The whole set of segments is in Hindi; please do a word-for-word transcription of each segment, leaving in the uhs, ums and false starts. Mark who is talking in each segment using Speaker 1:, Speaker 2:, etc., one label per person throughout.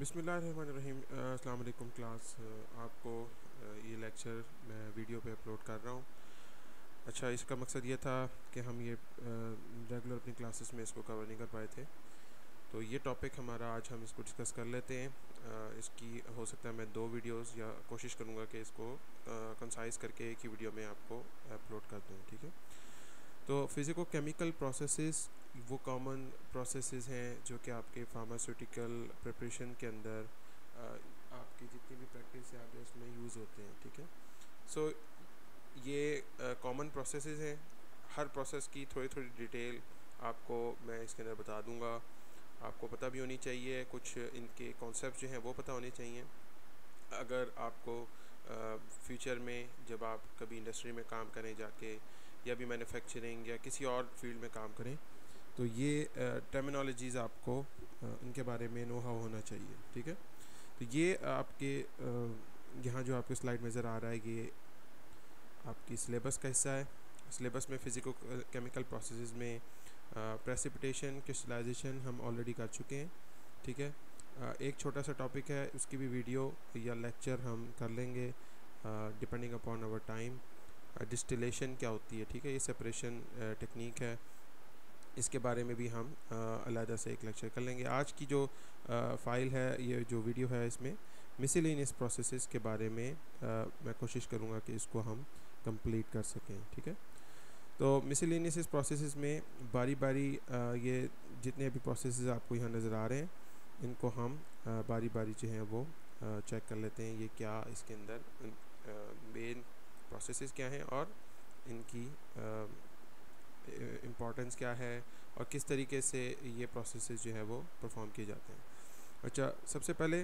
Speaker 1: बिस्मिल्लाहिर्रहमानिर्रहीम। अस्सलाम वालेकुम क्लास। आपको ये लेक्चर मैं वीडियो पे अपलोड कर रहा हूँ। अच्छा, इसका मकसद ये था कि हम ये रेगुलर अपनी क्लासेस में इसको कवर नहीं कर पाए थे, तो ये टॉपिक हमारा आज हम इसको डिस्कस कर लेते हैं। आ, इसकी हो सकता है मैं दो वीडियोस या कोशिश करूँगा कि इसको कंसाइज करके एक ही वीडियो में आपको अपलोड कर दूँ। ठीक है, तो फिज़िको केमिकल प्रोसेसेस वो कॉमन प्रोसेसेस हैं जो कि आपके फार्मास्यूटिकल प्रिपरेशन के अंदर आ, आपकी जितनी भी प्रैक्टिस याद है उसमें यूज़ होते हैं। ठीक है, सो so, ये कॉमन प्रोसेसेस हैं। हर प्रोसेस की थोड़ी थोड़ी डिटेल आपको मैं इसके अंदर बता दूंगा। आपको पता भी होनी चाहिए, कुछ इनके कॉन्सेप्ट जो हैं वो पता होने चाहिए। अगर आपको फ्यूचर में जब आप कभी इंडस्ट्री में काम करें जाके, या भी मैन्युफैक्चरिंग या किसी और फील्ड में काम करें, तो ये टर्मिनोलॉजीज़ आपको इनके बारे में नो हाउ होना चाहिए। ठीक है, तो ये आपके यहाँ जो आपके स्लाइड नज़र आ रहा है ये आपकी सिलेबस का हिस्सा है। सिलेबस में फ़िज़िको केमिकल प्रोसेसेस में प्रेसिपिटेशन क्रिस्टलाइजेशन हम ऑलरेडी कर चुके हैं। ठीक है, एक छोटा सा टॉपिक है, उसकी भी वीडियो या लेक्चर हम कर लेंगे depending upon our time. Distillation क्या होती है, ठीक है, ये सेपरेशन टेक्निक है, इसके बारे में भी हम अलहदा से एक लेक्चर कर लेंगे। आज की जो फ़ाइल है, ये जो वीडियो है, इसमें मिसलेनियस प्रोसेसेस के बारे में आ, मैं कोशिश करूँगा कि इसको हम कंप्लीट कर सकें। ठीक है, तो मिसलेनियस प्रोसेसेस में बारी बारी आ, ये जितने भी प्रोसेसेस आपको यहाँ नज़र आ रहे हैं, इनको हम आ, बारी बारी जो हैं वो आ, चेक कर लेते हैं। ये क्या इसके अंदर मेन प्रोसेसेस क्या हैं और इनकी इम्पॉर्टेंस क्या है और किस तरीके से ये प्रोसेसेस जो है वो परफॉर्म किए जाते हैं। अच्छा, सबसे पहले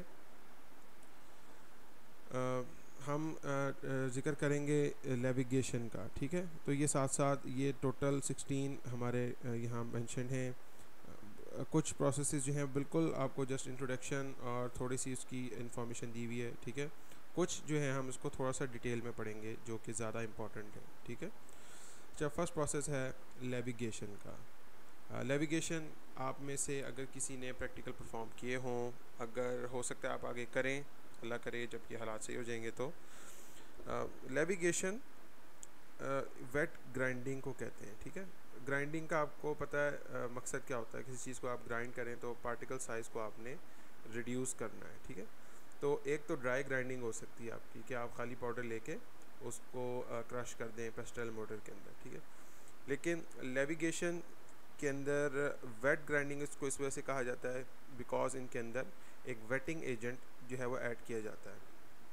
Speaker 1: आ, हम ज़िक्र करेंगे नेविगेशन का। ठीक है, तो ये साथ साथ ये टोटल सिक्सटीन हमारे यहाँ मेंशन हैं। कुछ प्रोसेसेस जो हैं बिल्कुल आपको जस्ट इंट्रोडक्शन और थोड़ी सी उसकी इंफॉर्मेशन दी हुई है। ठीक है, कुछ जो है हम इसको थोड़ा सा डिटेल में पढ़ेंगे जो कि ज़्यादा इम्पॉर्टेंट है। ठीक है, अच्छा, फर्स्ट प्रोसेस है नेविगेशन का। नेविगेशन आप में से अगर किसी ने प्रैक्टिकल परफॉर्म किए हों, अगर हो सकता है आप आगे करें, अल्लाह करे जब ये हालात सही हो जाएंगे, तो नेविगेशन वेट ग्राइंडिंग को कहते हैं। ठीक है, ग्राइंडिंग का आपको पता है uh, मकसद क्या होता है। किसी चीज़ को आप ग्राइंड करें तो पार्टिकल साइज़ को आपने रिड्यूस करना है। ठीक है, तो एक तो ड्राई ग्राइंडिंग हो सकती है आपकी कि आप खाली पाउडर लेके उसको क्रश कर दें पेस्टल मोटर के अंदर। ठीक है, लेकिन नेविगेशन के अंदर वेट ग्राइंडिंग इसको इस वजह से कहा जाता है बिकॉज इनके अंदर एक वेटिंग एजेंट जो है वो ऐड किया जाता है।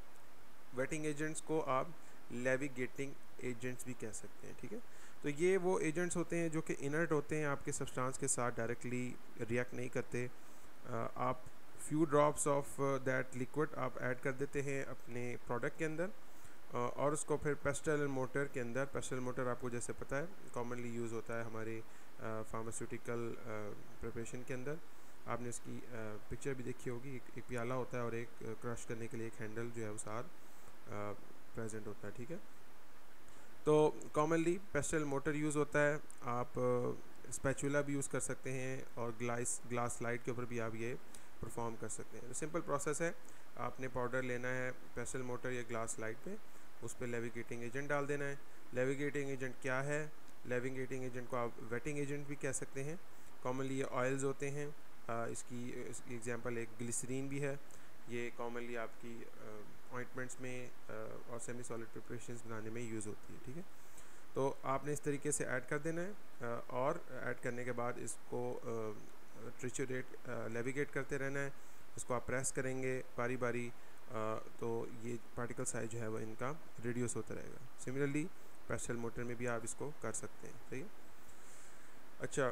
Speaker 1: वेटिंग एजेंट्स को आप नेविगेटिंग एजेंट्स भी कह सकते हैं। ठीक है, तो ये वो एजेंट्स होते हैं जो कि इनर्ट होते हैं, आपके सब्सटेंस के साथ डायरेक्टली रिएक्ट नहीं करते। आप few drops of that liquid आप ऐड कर देते हैं अपने प्रोडक्ट के अंदर और उसको फिर पेस्टल मोटर के अंदर, पेस्टल मोटर आपको जैसे पता है कॉमनली यूज़ होता है हमारे फार्मास्यूटिकल प्रिपरेशन के अंदर। आपने इसकी पिक्चर भी देखी होगी, एक, एक प्याला होता है और एक क्रश करने के लिए एक हैंडल जो है वो साथ प्रेजेंट होता है। ठीक है, तो कॉमनली पेस्टल मोटर यूज़ होता है। आप स्पैचुला भी यूज़ कर सकते हैं और ग्लास ग्लास स्लाइड के ऊपर भी आप ये परफॉर्म कर सकते हैं। तो सिंपल प्रोसेस है, आपने पाउडर लेना है पेस्टल मोटर या ग्लास स्लाइड पे, उस पर नेविगेटिंग एजेंट डाल देना है। नेविगेटिंग एजेंट क्या है? नेविगेटिंग एजेंट को आप वेटिंग एजेंट भी कह सकते हैं। कॉमनली ये ऑयल्स होते हैं। आ, इसकी इसकी एग्जांपल एक ग्लिसरीन भी है। ये कॉमनली आपकी ऑइंटमेंट्स में आ, और सेमी सॉलिड प्रिपरेशंस बनाने में यूज़ होती है। ठीक है, तो आपने इस तरीके से ऐड कर देना है और ऐड करने के बाद इसको ट्रिचुरेट नेविगेट करते रहना है। इसको आप प्रेस करेंगे बारी बारी, तो ये पार्टिकल साइज जो है वो इनका रिड्यूस होता रहेगा। सिमिलरली पेस्टल मोटर में भी आप इसको कर सकते हैं। सही है, अच्छा,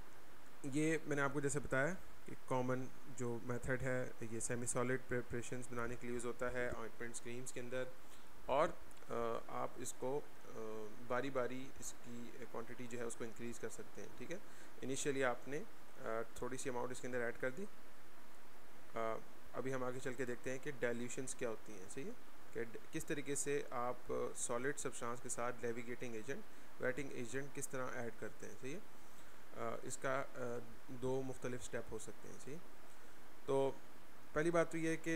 Speaker 1: ये मैंने आपको जैसे बताया कि कॉमन जो मेथड है ये सेमी सॉलिड प्रिपरेशंस बनाने के लिए यूज़ होता है ऑइंटमेंट्स क्रीम्स के अंदर, और आप इसको बारी बारी इसकी क्वांटिटी जो है उसको इंक्रीज़ कर सकते हैं। ठीक है, इनिशियली आपने थोड़ी सी अमाउंट इसके अंदर ऐड कर दी। अभी हम आगे चल के देखते हैं कि डाइल्यूशंस क्या होती हैं। सही है, कि किस तरीके से आप सॉलिड सब्सटेंस के साथ नेविगेटिंग एजेंट, वेटिंग एजेंट किस तरह ऐड करते हैं। सही है, इसका दो मुख्तलिफ स्टेप हो सकते हैं। सही, तो पहली बात तो ये है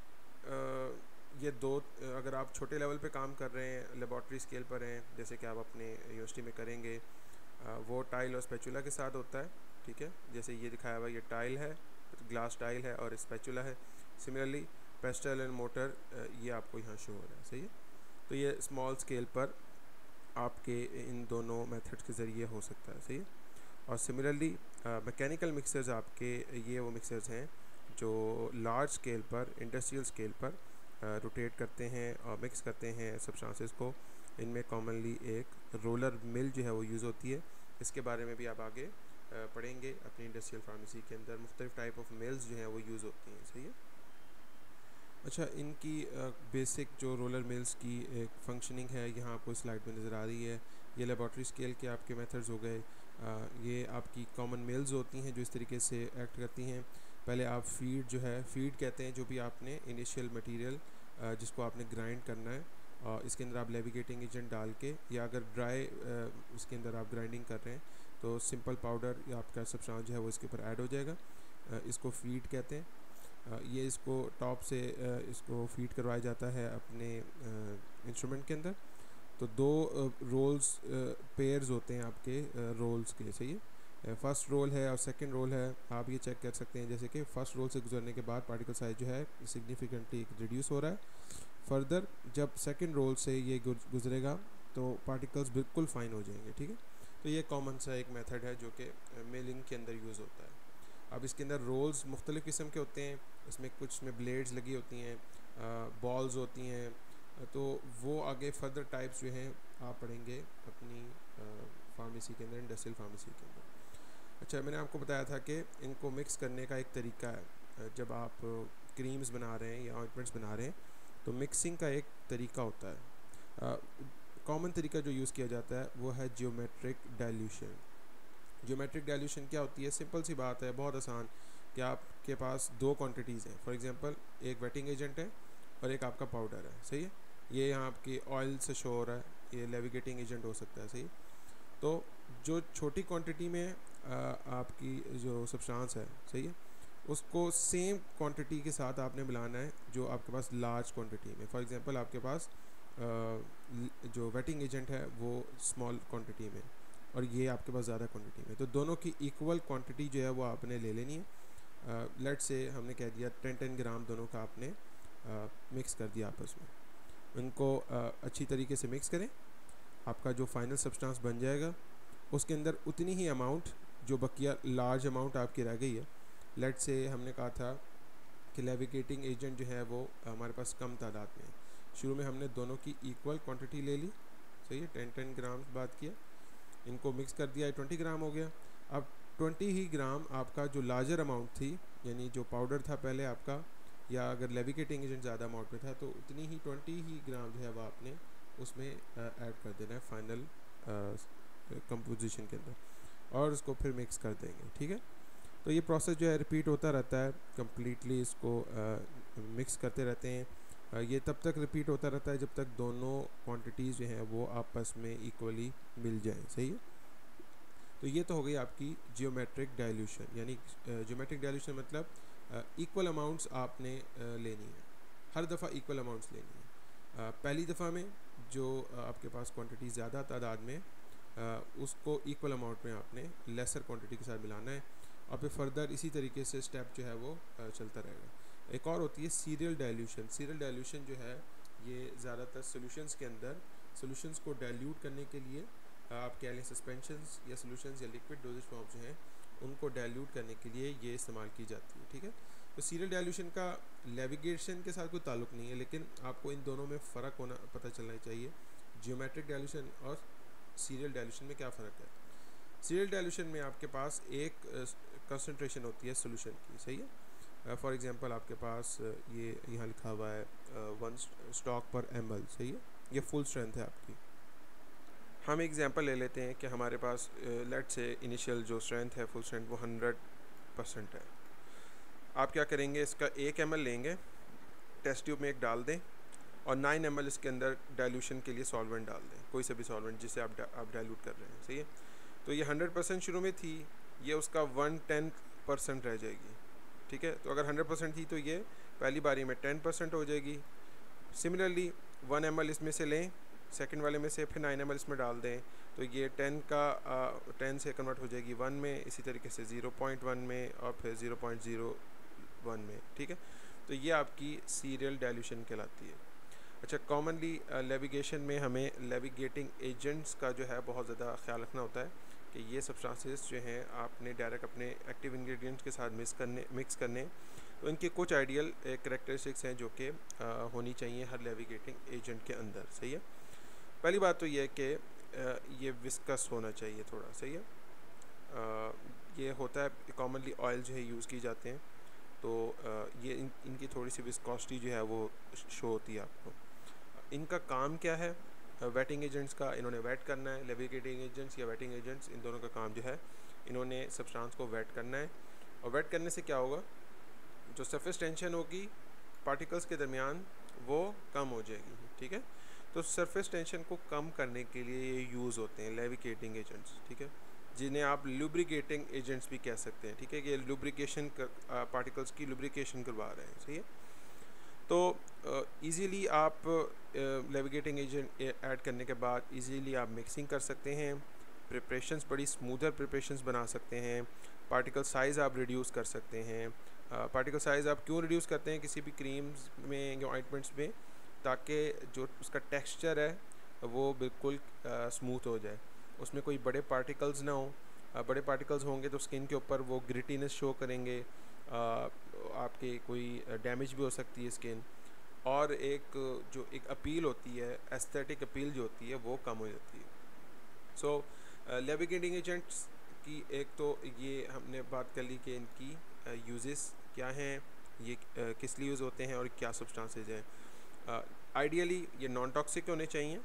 Speaker 1: कि ये दो, अगर आप छोटे लेवल पे काम कर रहे हैं, लेबॉर्ट्री स्केल पर हैं, जैसे कि आप अपने यूनिवर्सिटी में करेंगे, वो टाइल और स्पैचुला के साथ होता है, ठीक है। जैसे ये दिखाया हुआ ये टाइल है, ग्लास टाइल है और स्पैचुला है। सिमिलरली पेस्टल एंड मोटर ये आपको यहाँ शो हो रहा है, सही है। तो ये स्मॉल स्केल पर आपके इन दोनों मेथड्स के ज़रिए हो सकता है, सही है। और सिमिलरली मैकेनिकल मिक्सर्स आपके ये वो मिक्सर्स हैं जो लार्ज स्केल पर, इंडस्ट्रियल स्केल पर रोटेट करते हैं और मिक्स करते हैं सब्सटेंसेस को। इनमें कॉमनली एक रोलर मिल जो है वो यूज़ होती है। इसके बारे में भी आप आगे पढ़ेंगे अपनी इंडस्ट्रियल फार्मेसी के अंदर। मुख्तलिफ टाइप ऑफ मिल्स जो हैं वो यूज़ होती हैं, सही है। अच्छा, इनकी बेसिक जो रोलर मिल्स की एक फंक्शनिंग है यहाँ आपको स्लाइड में नज़र आ रही है। ये लेबॉर्ट्री स्केल के आपके मेथड्स हो गए। ये आपकी कॉमन मिल्स होती हैं जो इस तरीके से एक्ट करती हैं। पहले आप फीड जो है, फीड कहते हैं जो भी आपने इनिशियल मटेरियल जिसको आपने ग्राइंड करना है, और इसके अंदर आप लेविगेटिंग एजेंट डाल के, या अगर ड्राई इसके अंदर आप ग्राइंडिंग कर रहे हैं तो सिंपल पाउडर या आपका सब्सटेंस जो है वो इसके ऊपर ऐड हो जाएगा। इसको फीड कहते हैं। ये इसको टॉप से इसको फीड करवाया जाता है अपने इंस्ट्रूमेंट के अंदर। तो दो रोल्स पेयर्स होते हैं आपके रोल्स के, सही है। फर्स्ट रोल है और सेकंड रोल है। आप ये चेक कर सकते हैं जैसे कि फर्स्ट रोल से गुजरने के बाद पार्टिकल साइज जो है सिग्निफिकेंटली रिड्यूस हो रहा है। फर्दर जब सेकंड रोल से ये गुजरेगा तो पार्टिकल्स बिल्कुल फाइन हो जाएंगे, ठीक है। तो ये कॉमन सा एक मेथड है जो कि मिलिंग के अंदर यूज़ होता है। अब इसके अंदर रोल्स मुख्तलिफ़ किस्म के होते हैं। इसमें कुछ में ब्लेड्स लगी होती हैं, बॉल्स होती हैं। तो वो आगे फर्दर टाइप्स जो हैं आप पढ़ेंगे अपनी फार्मेसी के अंदर, इंडस्ट्रियल फार्मेसी के अंदर। अच्छा, मैंने आपको बताया था कि इनको मिक्स करने का एक तरीका है। जब आप क्रीम्स बना रहे हैं या ऑइंटमेंट्स बना रहे हैं तो मिक्सिंग का एक तरीका होता है। कॉमन तरीका जो यूज़ किया जाता है वो है जियोमेट्रिक डाइल्यूशन। जियोमेट्रिक डाइल्यूशन क्या होती है? सिंपल सी बात है, बहुत आसान, कि आपके पास दो क्वांटिटीज़ हैं। फॉर एग्जांपल एक वेटिंग एजेंट है और एक आपका पाउडर है, सही है। ये यहाँ आपकी ऑयल से शो हो रहा है, ये लेविगेटिंग एजेंट हो सकता है, सही है। तो जो छोटी क्वांटिटी में आ, आपकी जो सब्सटेंस है, सही है, उसको सेम क्वांटिटी के साथ आपने मिलाना है जो आपके पास लार्ज क्वांटिटी में। फॉर एग्जांपल आपके पास आ, जो वेटिंग एजेंट है वो स्मॉल क्वांटिटी में और ये आपके पास ज़्यादा क्वांटिटी में, तो दोनों की इक्वल क्वांटिटी जो है वो आपने ले लेनी है। लेट से हमने कह दिया टेन टेन ग्राम दोनों का आपने आ, मिक्स कर दिया आपस में। उनको आ, अच्छी तरीके से मिक्स करें। आपका जो फाइनल सब्सटेंस बन जाएगा उसके अंदर उतनी ही अमाउंट जो बकिया लार्ज अमाउंट आपकी रह गई है, लेट से हमने कहा था कि लेविगेटिंग एजेंट जो है वो हमारे पास कम तादाद में है। शुरू में हमने दोनों की इक्वल क्वांटिटी ले ली, सही है, टेन टेन ग्राम बात किया, इनको मिक्स कर दिया, ट्वेंटी ग्राम हो गया। अब ट्वेंटी ही ग्राम आपका जो लार्जर अमाउंट थी, यानी जो पाउडर था पहले आपका, या अगर लेविगेटिंग एजेंट ज़्यादा अमाउंट में था तो उतनी ही ट्वेंटी ही ग्राम जो है वो आपने उसमें ऐड कर देना है फाइनल कंपोजिशन के अंदर, और उसको फिर मिक्स कर देंगे, ठीक है। तो ये प्रोसेस जो है रिपीट होता रहता है, कम्प्लीटली इसको मिक्स करते रहते हैं। आ, ये तब तक रिपीट होता रहता है जब तक दोनों क्वांटिटीज़ जो हैं वो आपस में इक्वली मिल जाएं, सही है। तो ये तो हो गई आपकी जियोमेट्रिक डाइल्यूशन, यानी जियोमेट्रिक डाइल्यूशन मतलब इक्वल अमाउंट्स आपने आ, लेनी है, हर दफ़ा इक्वल अमाउंट्स लेनी है। आ, पहली दफ़ा में जो आपके पास क्वांटिटी ज़्यादा तादाद में आ, उसको इक्वल अमाउंट में आपने लेसर क्वांटिटी के साथ मिलाना है, और फिर फर्दर इसी तरीके से स्टेप जो है वो आ, चलता रहेगा। एक और होती है सीरियल डाइल्यूशन। सीरियल डाइल्यूशन जो है ये ज़्यादातर सॉल्यूशंस के अंदर सॉल्यूशंस को डाइल्यूट करने के लिए, आप कह लें सस्पेंशंस या सॉल्यूशंस या लिक्विड डोजेज फॉर्म जो हैं उनको डाइल्यूट करने के लिए ये इस्तेमाल की जाती है, ठीक है। तो सीरियल डाइल्यूशन का लेविगेशन के साथ कोई ताल्लुक़ नहीं है, लेकिन आपको इन दोनों में फ़र्क होना पता चलना चाहिए। जियोमेट्रिक डाइल्यूशन और सीरियल डाइल्यूशन में क्या फ़र्क है? सीरियल डाइल्यूशन में आपके पास एक कंसंट्रेशन होती है सॉल्यूशन की, सही है। फॉर एग्जांपल आपके पास ये यहाँ लिखा हुआ है वन स्टॉक पर एम एल, सही है, ये फुल स्ट्रेंथ है आपकी। हम एग्जांपल ले लेते हैं कि हमारे पास लेट से इनिशियल जो स्ट्रेंथ है फुल स्ट्रेंथ वो हंड्रेड परसेंट है। आप क्या करेंगे, इसका एक एम एल लेंगे, टेस्ट ट्यूब में एक डाल दें और नाइन एम एल इसके अंदर डाइल्यूशन के लिए सॉल्वेंट डाल दें, कोई सा भी सॉल्वेंट जिसे आप आप डाइल्यूट कर रहे हैं, सही है। तो ये हंड्रेड परसेंट शुरू में थी, ये उसका वन टेन परसेंट रह जाएगी, ठीक है। तो अगर हंड्रेड परसेंट थी तो ये पहली बारी में टेन परसेंट हो जाएगी। सिमिलरली वन एम एल इसमें से लें, सेकंड वाले में से फिर नाइन एम एल इसमें डाल दें, तो ये टेन का टेन से कन्वर्ट हो जाएगी वन में, इसी तरीके से ज़ीरो पॉइंट वन में और फिर ज़ीरो पॉइंट ज़ीरो वन में, ठीक है। तो ये आपकी सीरियल डाइल्यूशन कहलाती है। अच्छा, कॉमनली नेविगेशन में हमें नेविगेटिंग एजेंट्स का जो है बहुत ज़्यादा ख्याल रखना होता है कि ये सब्सटेंसेस जो हैं आपने डायरेक्ट अपने एक्टिव इंग्रेडिएंट्स के साथ मिक्स करने मिक्स करने तो इनके कुछ आइडियल करेक्टरिस्टिक्स हैं जो कि होनी चाहिए हर नेविगेटिंग एजेंट के अंदर, सही है। पहली बात तो ये है कि ये विस्कस होना चाहिए थोड़ा, सही है। आ, ये होता है कॉमनली ऑयल जो है यूज़ की जाते हैं, तो आ, ये इन, इनकी थोड़ी सी विस्कोसिटी जो है वो शो होती है आपको। इनका काम क्या है? वेटिंग एजेंट्स का, इन्होंने वेट करना है। नेविगेटिंग एजेंट्स या वेटिंग एजेंट्स, इन दोनों का काम जो है इन्होंने सब्सटेंस को वेट करना है। और वेट करने से क्या होगा, जो सरफेस टेंशन होगी पार्टिकल्स के दरमियान वो कम हो जाएगी, ठीक है। तो सरफेस टेंशन को कम करने के लिए ये यूज़ होते हैं नेविगेटिंग एजेंट्स, ठीक है, जिन्हें आप लुब्रिकेटिंग एजेंट्स भी कह सकते हैं, ठीक है। ये लुब्रिकेशन पार्टिकल्स की लुब्रिकेशन करवा रहे हैं, सही है। तो इजीली uh, आप नेविगेटिंग एजेंट ऐड करने के बाद इजीली आप मिक्सिंग कर सकते हैं, प्रिपरेशंस बड़ी स्मूदर प्रिपरेशंस बना सकते हैं, पार्टिकल साइज़ आप रिड्यूस कर सकते हैं। पार्टिकल uh, साइज़ आप क्यों रिड्यूस करते हैं किसी भी क्रीम्स में या ऑइंटमेंट्स में, ताकि जो उसका टेक्सचर है वो बिल्कुल स्मूथ हो जाए, उसमें कोई बड़े पार्टिकल्स ना हो। uh, बड़े पार्टिकल्स होंगे तो स्किन के ऊपर वो ग्रिटीनेस शो करेंगे, uh, आपके कोई डैमेज भी हो सकती है स्किन, और एक जो एक अपील होती है, एस्थेटिक अपील जो होती है वो कम हो जाती है। सो नेविगेटिंग एजेंट्स की एक तो ये हमने बात कर ली कि इनकी यूजेस uh, क्या हैं, ये uh, किस लिए यूज़ होते हैं और क्या सब्सटेंसेस हैं। आइडियली uh, ये नॉन टॉक्सिक होने चाहिए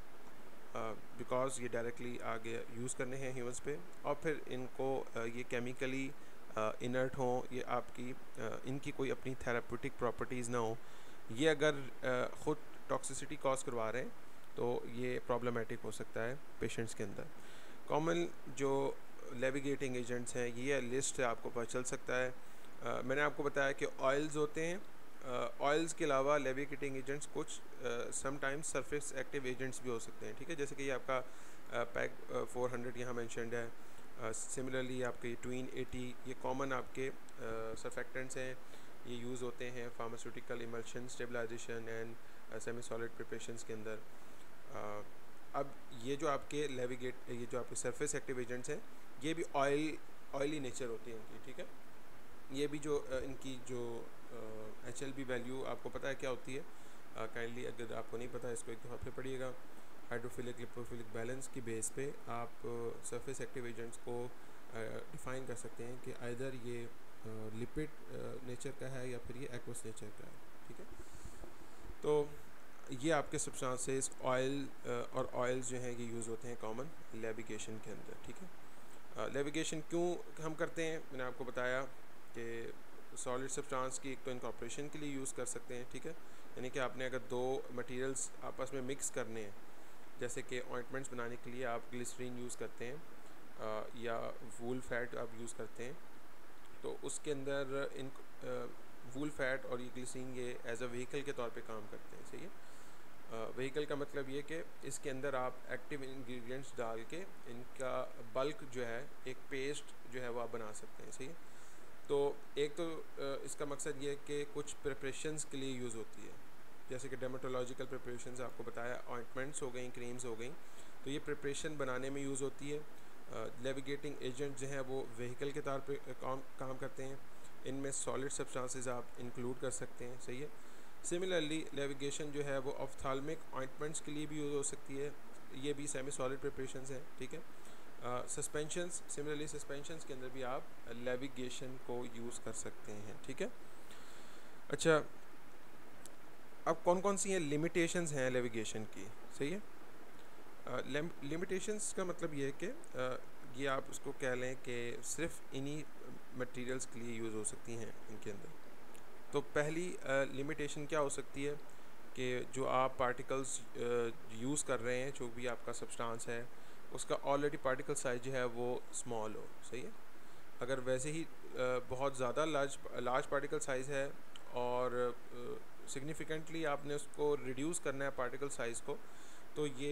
Speaker 1: बिकॉज uh, ये डायरेक्टली आगे यूज़ करने हैं ह्यूमंस पे, और फिर इनको uh, ये केमिकली इनर्ट uh, हों, ये आपकी uh, इनकी कोई अपनी थेराप्यूटिक प्रॉपर्टीज़ ना हो। ये अगर uh, ख़ुद टॉक्सिसिटी कॉज करवा रहे हैं तो ये प्रॉब्लमेटिक हो सकता है पेशेंट्स के अंदर। कॉमन जो नेविगेटिंग एजेंट्स हैं, ये लिस्ट है, आपको पता चल सकता है। uh, मैंने आपको बताया कि ऑयल्स होते हैं, ऑयल्स uh, के अलावा नेविगेटिंग एजेंट्स कुछ समटाइम्स सरफेस एक्टिव एजेंट्स भी हो सकते हैं, ठीक है। जैसे कि ये आपका पैक फोर हंड्रेड यहाँ मैंशनड है। सिमिलरली uh, आपके ट्वीन एटी, ये कॉमन आपके सर्फेक्टेंट्स uh, हैं, ये यूज़ होते हैं pharmaceutical emulsion stabilisation and semi solid preparations के अंदर। uh, अब ये जो आपके नेविगेट ये जो आपके सरफेस एक्टिव एजेंट्स हैं, ये भी ऑयल ऑयली नेचर होती है इनकी, ठीक है। ये भी जो uh, इनकी जो एच एल बी वैल्यू आपको पता है क्या होती है, काइंडली uh, अगर आपको नहीं पता इसको एक दफ़ा फिर पढ़िएगा। हाइड्रोफिलिक लिपोफिलिक बैलेंस की बेस पे आप सरफेस एक्टिव एजेंट्स को डिफ़ाइन uh, कर सकते हैं कि आइदर ये लिपिड uh, नेचर uh, का है या फिर ये एक्वस नेचर का है, ठीक है। तो ये आपके सब्सटेंसेस ऑयल uh, और ऑयल्स जो हैं ये यूज़ होते हैं कॉमन नेविगेशन के अंदर, ठीक है। नेविगेशन uh, क्यों हम करते हैं, मैंने आपको बताया कि सॉलिड सब्सटेंस की एक तो इनकॉर्पोरेशन के लिए यूज़ कर सकते हैं, ठीक है। यानी कि आपने अगर दो मटेरियल्स आपस में मिक्स करने हैं, जैसे कि ऑइंटमेंट्स बनाने के लिए आप ग्लिसरीन यूज़ करते हैं आ, या वूल फैट आप यूज़ करते हैं, तो उसके अंदर इन वूल फैट और ये ग्लिसरीन ये एज अ व्हीकल के तौर पे काम करते हैं, सही है। व्हीकल का मतलब ये कि इसके अंदर आप एक्टिव इंग्रेडिएंट्स डाल के इनका बल्क जो है, एक पेस्ट जो है वो आप बना सकते हैं, सही है। तो एक तो इसका मकसद ये है कि कुछ प्रिपरेशंस के लिए यूज़ होती है, जैसे कि डर्मेटोलॉजिकल प्रिपरेशंस आपको बताया, ऑइंटमेंट्स हो गई, क्रीम्स हो गई, तो ये प्रिपरेशन बनाने में यूज़ होती है। नेविगेटिंग एजेंट जो है वो व्हीकल के तौर पे काम काम करते हैं, इनमें सॉलिड सब्सटेंसेस आप इंक्लूड कर सकते हैं, सही है। सिमिलरली नेविगेशन जो है वो ऑफ्थाल्मिक ऑइंटमेंट्स के लिए भी यूज़ हो सकती है, ये भी सेमी सॉलिड प्रिपरेशंस हैं, ठीक है। सस्पेंशंस, सिमिलरली सस्पेंशंस के अंदर भी आप नेविगेशन को यूज़ कर सकते हैं, ठीक है। अच्छा, अब कौन कौन सी हैं लिमिटेशंस हैं नेविगेशन की, सही है। लिमिटेशंस uh, का मतलब ये है कि uh, ये आप उसको कह लें कि सिर्फ इन्हीं मटेरियल्स के लिए यूज़ हो सकती हैं इनके अंदर। तो पहली लिमिटेशन uh, क्या हो सकती है कि जो आप पार्टिकल्स यूज़ uh, कर रहे हैं, जो भी आपका सब्सटेंस है, उसका ऑलरेडी पार्टिकल साइज जो है वो स्मॉल हो, सही है। अगर वैसे ही बहुत ज़्यादा लार्ज लार्ज पार्टिकल साइज़ है और सिग्निफिकेंटली आपने उसको रिड्यूस करना है पार्टिकल साइज़ को, तो ये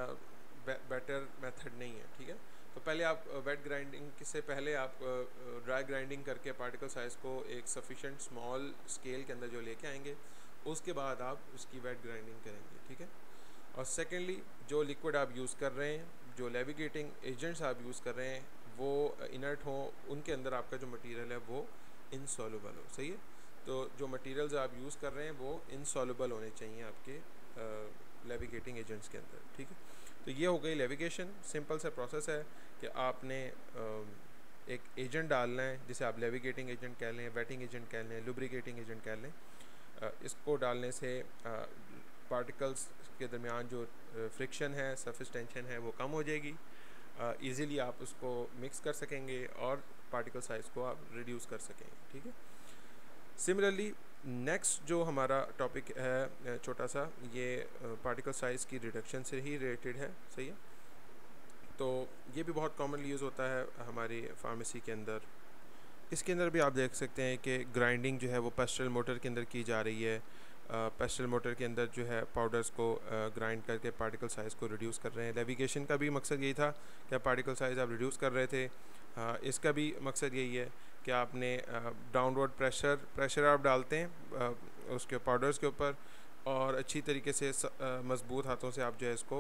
Speaker 1: बेटर मेथड नहीं है, ठीक है। तो पहले आप वेट ग्राइंडिंग से पहले आप ड्राई ग्राइंडिंग करके पार्टिकल साइज़ को एक सफिशेंट स्मॉल स्केल के अंदर जो लेके आएंगे, उसके बाद आप उसकी वेट ग्राइंडिंग करेंगे, ठीक है। और सेकेंडली जो लिक्विड आप यूज़ कर रहे हैं, जो लेविगेटिंग एजेंट्स आप यूज़ कर रहे हैं वो इनर्ट हो, उनके अंदर आपका जो मटेरियल है वो इनसॉल्युबल हो, सही है। तो जो मटेरियल्स आप यूज़ कर रहे हैं वो इनसॉल्युबल होने चाहिए आपके लेविगेटिंग एजेंट्स के अंदर, ठीक है। तो ये हो गई लेविगेशन। सिंपल सा प्रोसेस है कि आपने एक एजेंट डालना है, जिसे आप लेविगेटिंग एजेंट कह लें, वेटिंग एजेंट कह लें, लुब्रिकेटिंग एजेंट कह लें। इसको डालने से पार्टिकल्स के दरमियान जो फ्रिक्शन है, सरफेस टेंशन है, वो कम हो जाएगी। इजीली आप उसको मिक्स कर सकेंगे और पार्टिकल साइज़ को आप रिड्यूस कर सकेंगे, ठीक है। सिमिलरली नेक्स्ट जो हमारा टॉपिक है छोटा सा, ये पार्टिकल साइज़ की रिडक्शन से ही रिलेटेड है, सही है। तो ये भी बहुत कॉमनली यूज़ होता है हमारी फार्मेसी के अंदर। इसके अंदर भी आप देख सकते हैं कि ग्राइंडिंग जो है वो पेस्टल मोटर के अंदर की जा रही है। पेस्टल मोटर के अंदर जो है पाउडर्स को ग्राइंड करके पार्टिकल साइज़ को रिड्यूस कर रहे हैं। लेविगेशन का भी मकसद यही था कि पार्टिकल साइज़ आप रिड्यूस कर रहे थे। आ, इसका भी मकसद यही है कि आपने डाउनवर्ड प्रेशर प्रेशर आप डालते हैं आ, उसके पाउडर्स के ऊपर, और अच्छी तरीके से मज़बूत हाथों से आप जो है इसको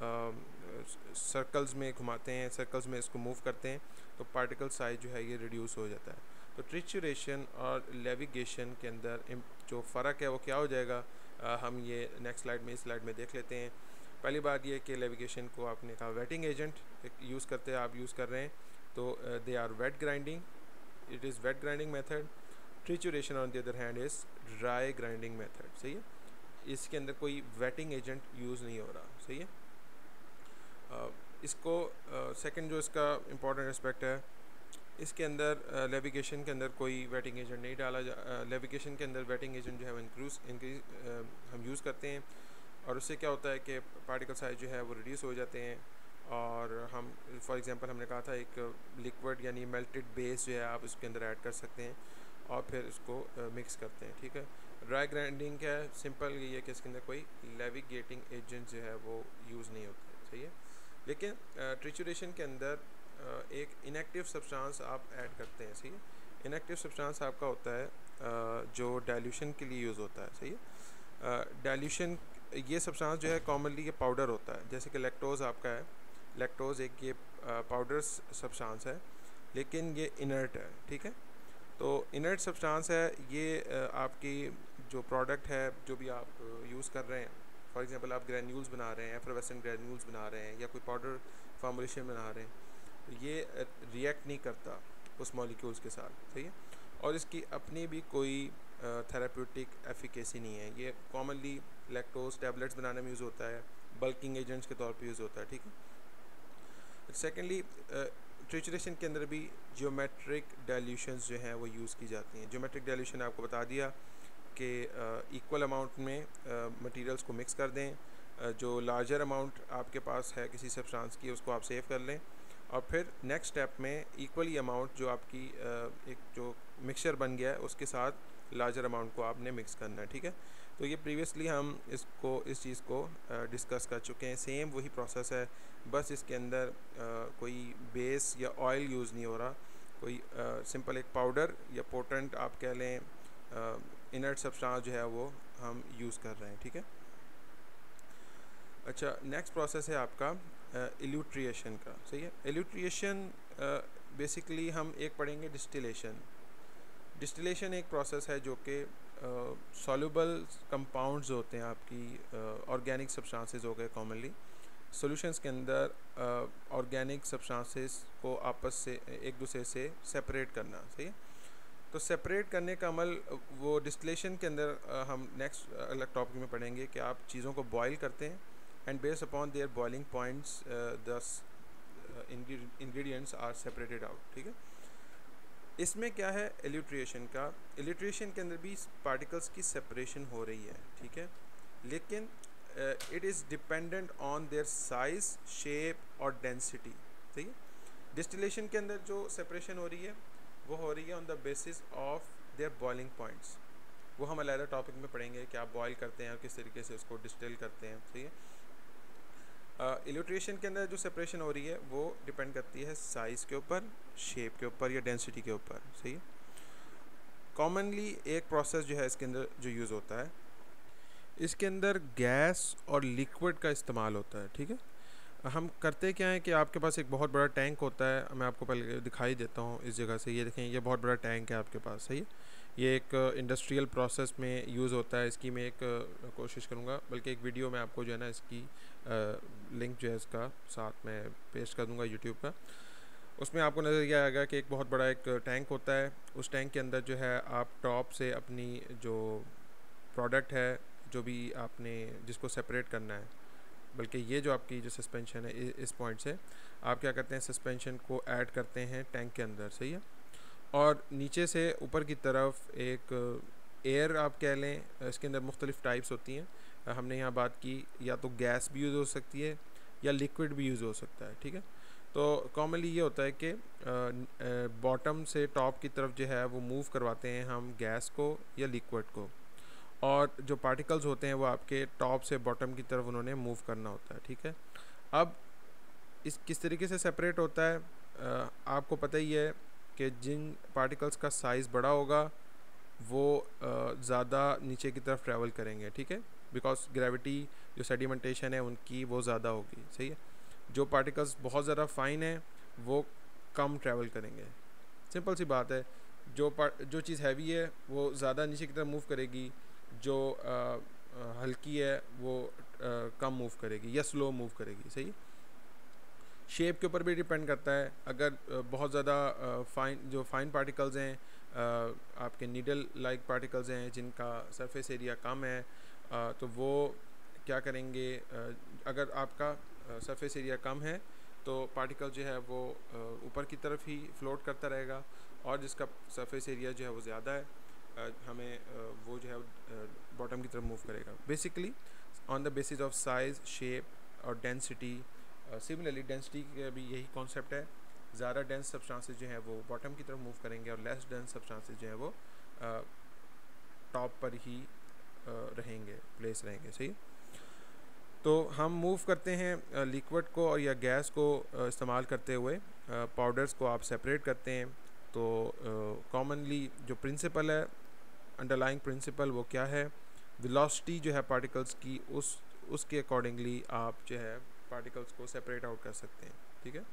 Speaker 1: सर्कल्स में घुमाते हैं, सर्कल्स में इसको मूव करते हैं, तो पार्टिकल साइज़ जो है ये रिड्यूस हो जाता है। तो ट्रिचुरेशन और लेविगेशन के अंदर जो फ़र्क है वो क्या हो जाएगा, आ, हम ये नेक्स्ट स्लाइड में इस स्लाइड में देख लेते हैं। पहली बात ये कि लेविगेशन को आपने कहा वेटिंग एजेंट यूज़ करते हैं, आप यूज़ कर रहे हैं, तो they are wet grinding, it is wet grinding method. Trituration on the other hand is dry grinding method, सही है। इसके अंदर कोई वेटिंग एजेंट यूज़ नहीं हो रहा, सही है। uh, इसको सेकंड uh, जो इसका इम्पॉर्टेंट एस्पेक्ट है, इसके अंदर लेविगेशन uh, के अंदर कोई वेटिंग एजेंट नहीं डाला जा लेविगेशन uh, के अंदर वेटिंग एजेंट जो है वो इंक्रीज इंक्रीज uh, हम यूज़ करते हैं, और उससे क्या होता है कि पार्टिकल साइज जो है वो रिड्यूस हो जाते हैं। और हम फॉर एग्जांपल हमने कहा था एक लिक्विड यानी मेल्टेड बेस जो है आप उसके अंदर ऐड कर सकते हैं और फिर इसको मिक्स uh, करते हैं, ठीक है। ड्राई ग्राइंडिंग क्या है, सिंपल ये है कि इसके अंदर कोई लेविगेटिंग एजेंट जो है वो यूज़ नहीं होते, सही है। लेकिन ट्रिचुरेशन के अंदर uh, एक इनएक्टिव सब्सटेंस आप ऐड करते हैं, सही है। इनएक्टिव सब्सटेंस आपका होता है uh, जो डाइल्यूशन के लिए यूज़ होता है, सही है। डाइल्यूशन uh, ये सब्सटेंस जो है कॉमनली ये पाउडर होता है, जैसे कि लैक्टोज़ आपका है। लैक्टोज़ एक ये पाउडर सब्सटेंस है, लेकिन ये इनर्ट है, ठीक है। तो इनर्ट सब्सटेंस है ये uh, आपकी जो प्रोडक्ट है, जो भी आप यूज़ कर रहे हैं, फॉर एग्जांपल आप ग्रैन्यूल्स बना रहे हैं, एफरवेसेंट ग्रैन्यूल्स बना रहे हैं, या कोई पाउडर फॉर्मुलेशन बना रहे हैं, तो ये रिएक्ट नहीं करता उस मॉलिक्यूल्स के साथ, सही है। और इसकी अपनी भी कोई थेराप्यूटिक एफिकेसी नहीं है। ये कॉमनली लैक्टोज टैबलेट्स बनाने में यूज़ होता है, बल्किंग एजेंट्स के तौर पर यूज़ होता है, ठीक है। सेकेंडली ट्रिचुरेशन के अंदर भी जियोमेट्रिक डाइल्यूशंस जो हैं वो यूज़ की जाती हैं। जियोमेट्रिक डाइल्यूशन आपको बता दिया कि इक्वल अमाउंट में मटेरियल्स को मिक्स कर दें, uh, जो लार्जर अमाउंट आपके पास है किसी सब्सटेंस की उसको आप सेव कर लें, और फिर नेक्स्ट स्टेप में इक्वली अमाउंट जो आपकी uh, एक जो मिक्सचर बन गया है उसके साथ लार्जर अमाउंट को आपने मिक्स करना है, ठीक है। तो ये प्रीवियसली हम इसको इस चीज़ को डिस्कस uh, कर चुके हैं। सेम वही प्रोसेस है, बस इसके अंदर uh, कोई बेस या ऑयल यूज़ नहीं हो रहा, कोई सिंपल uh, एक पाउडर या पोटेंट आप कह लें इनर्ट uh, सब्सटेंस जो है वो हम यूज़ कर रहे हैं, ठीक है। अच्छा, नेक्स्ट प्रोसेस है आपका इल्यूट्रिएशन uh, का, सही है। इल्यूट्रिएशन बेसिकली uh, हम एक पढ़ेंगे डिस्टिलेशन। डिस्टिलेशन एक प्रोसेस है जो कि सॉल्युबल कंपाउंड्स होते हैं, आपकी ऑर्गेनिक सब्सटेंसेस हो गए कॉमनली सॉल्यूशंस के अंदर, ऑर्गेनिक uh, सब्सटेंसेस को आपस से एक दूसरे से सेपरेट करना, सही है। तो सेपरेट करने का अमल वो डिस्टिलेशन के अंदर uh, हम नेक्स्ट अलग टॉपिक में पढ़ेंगे कि आप चीज़ों को बॉयल करते हैं and based upon their boiling points the ingredients are separated out, ठीक है। इसमें क्या है इल्यूट्रिएशन का, इल्यूट्रिएशन के अंदर भी पार्टिकल्स की सेपरेशन हो रही है, ठीक है, लेकिन it is dependent on their size, shape और डेंसिटी, ठीक है। डिस्टिलेशन के अंदर जो सेपरेशन हो रही है वो हो रही है on the basis of their boiling points. वो हम अलग टॉपिक में पढ़ेंगे कि आप बॉयल करते हैं और किस तरीके से उसको डिस्टिल करते हैं, सही है। इल्यूट्रेशन uh, के अंदर जो सेपरेशन हो रही है वो डिपेंड करती है साइज़ के ऊपर, शेप के ऊपर या डेंसिटी के ऊपर, सही है। कॉमनली एक प्रोसेस जो है इसके अंदर जो यूज़ होता है, इसके अंदर गैस और लिक्विड का इस्तेमाल होता है, ठीक है। हम करते क्या है कि आपके पास एक बहुत बड़ा टैंक होता है, मैं आपको पहले दिखाई देता हूँ इस जगह से। ये देखें, ये बहुत बड़ा टैंक है आपके पास, सही है। ये एक इंडस्ट्रियल प्रोसेस में यूज़ होता है। इसकी मैं एक कोशिश करूँगा, बल्कि एक वीडियो में आपको जो है ना इसकी लिंक जो है इसका साथ में पेस्ट कर दूँगा यूट्यूब का। उसमें आपको नज़र ये आएगा कि एक बहुत बड़ा एक टैंक होता है। उस टैंक के अंदर जो है आप टॉप से अपनी जो प्रोडक्ट है, जो भी आपने जिसको सेपरेट करना है, बल्कि ये जो आपकी जो सस्पेंशन है इस पॉइंट से आप क्या करते हैं, सस्पेंशन को ऐड करते हैं टैंक के अंदर, सही है। और नीचे से ऊपर की तरफ एक एयर आप कह लें, इसके अंदर मुख्तलिफ़ टाइप्स होती हैं। हमने यहाँ बात की या तो गैस भी यूज़ हो सकती है या लिक्विड भी यूज़ हो सकता है, ठीक है। तो कॉमनली ये होता है कि बॉटम से टॉप की तरफ जो है वो मूव करवाते हैं हम गैस को या लिक्विड को, और जो पार्टिकल्स होते हैं वो आपके टॉप से बॉटम की तरफ उन्होंने मूव करना होता है, ठीक है। अब इस किस तरीके से सेपरेट होता है, आ, आपको पता ही है कि जिन पार्टिकल्स का साइज़ बड़ा होगा वो ज़्यादा नीचे की तरफ ट्रैवल करेंगे, ठीक है, बिकॉज ग्रेविटी जो सेडिमेंटेशन है उनकी वो ज़्यादा होगी, सही है। जो पार्टिकल्स बहुत ज़्यादा फाइन है वो कम ट्रैवल करेंगे, सिंपल सी बात है। जो पार्ट जो चीज़ हैवी है वो ज़्यादा नीचे की तरफ मूव करेगी, जो आ, आ, हल्की है वो आ, कम मूव करेगी या स्लो मूव करेगी, सही। शेप के ऊपर भी डिपेंड करता है। अगर आ, बहुत ज़्यादा फाइन जो फाइन पार्टिकल्स हैं, आ, आपके नीडल लाइक पार्टिकल्स हैं जिनका सरफेस एरिया कम है, आ, तो वो क्या करेंगे, आ, अगर आपका सरफेस एरिया कम है तो पार्टिकल जो है वो ऊपर की तरफ ही फ्लोट करता रहेगा, और जिसका सरफेस एरिया जो है वो ज़्यादा है हमें वो जो है बॉटम की तरफ मूव करेगा। Basically on the basis of size, shape और डेंसिटी। सिमिलरली डेंसिटी का भी यही कॉन्सेप्ट है। ज़्यादा डेंस सब्सटेंसेस जो हैं वो बॉटम की तरफ मूव करेंगे और लेस डेंस सब्सटेंसेस जो हैं वो टॉप पर ही रहेंगे, प्लेस रहेंगे, सही। तो हम मूव करते हैं लिक्विड को और या गैस को इस्तेमाल करते हुए पाउडर्स को आप सेपरेट करते हैं। तो कॉमनली uh, जो प्रिंसिपल है, अंडरलाइंग प्रिंसिपल, वो क्या है, वेलोसिटी जो है पार्टिकल्स की, उस उसके अकॉर्डिंगली आप जो है पार्टिकल्स को सेपरेट आउट कर सकते हैं, ठीक है।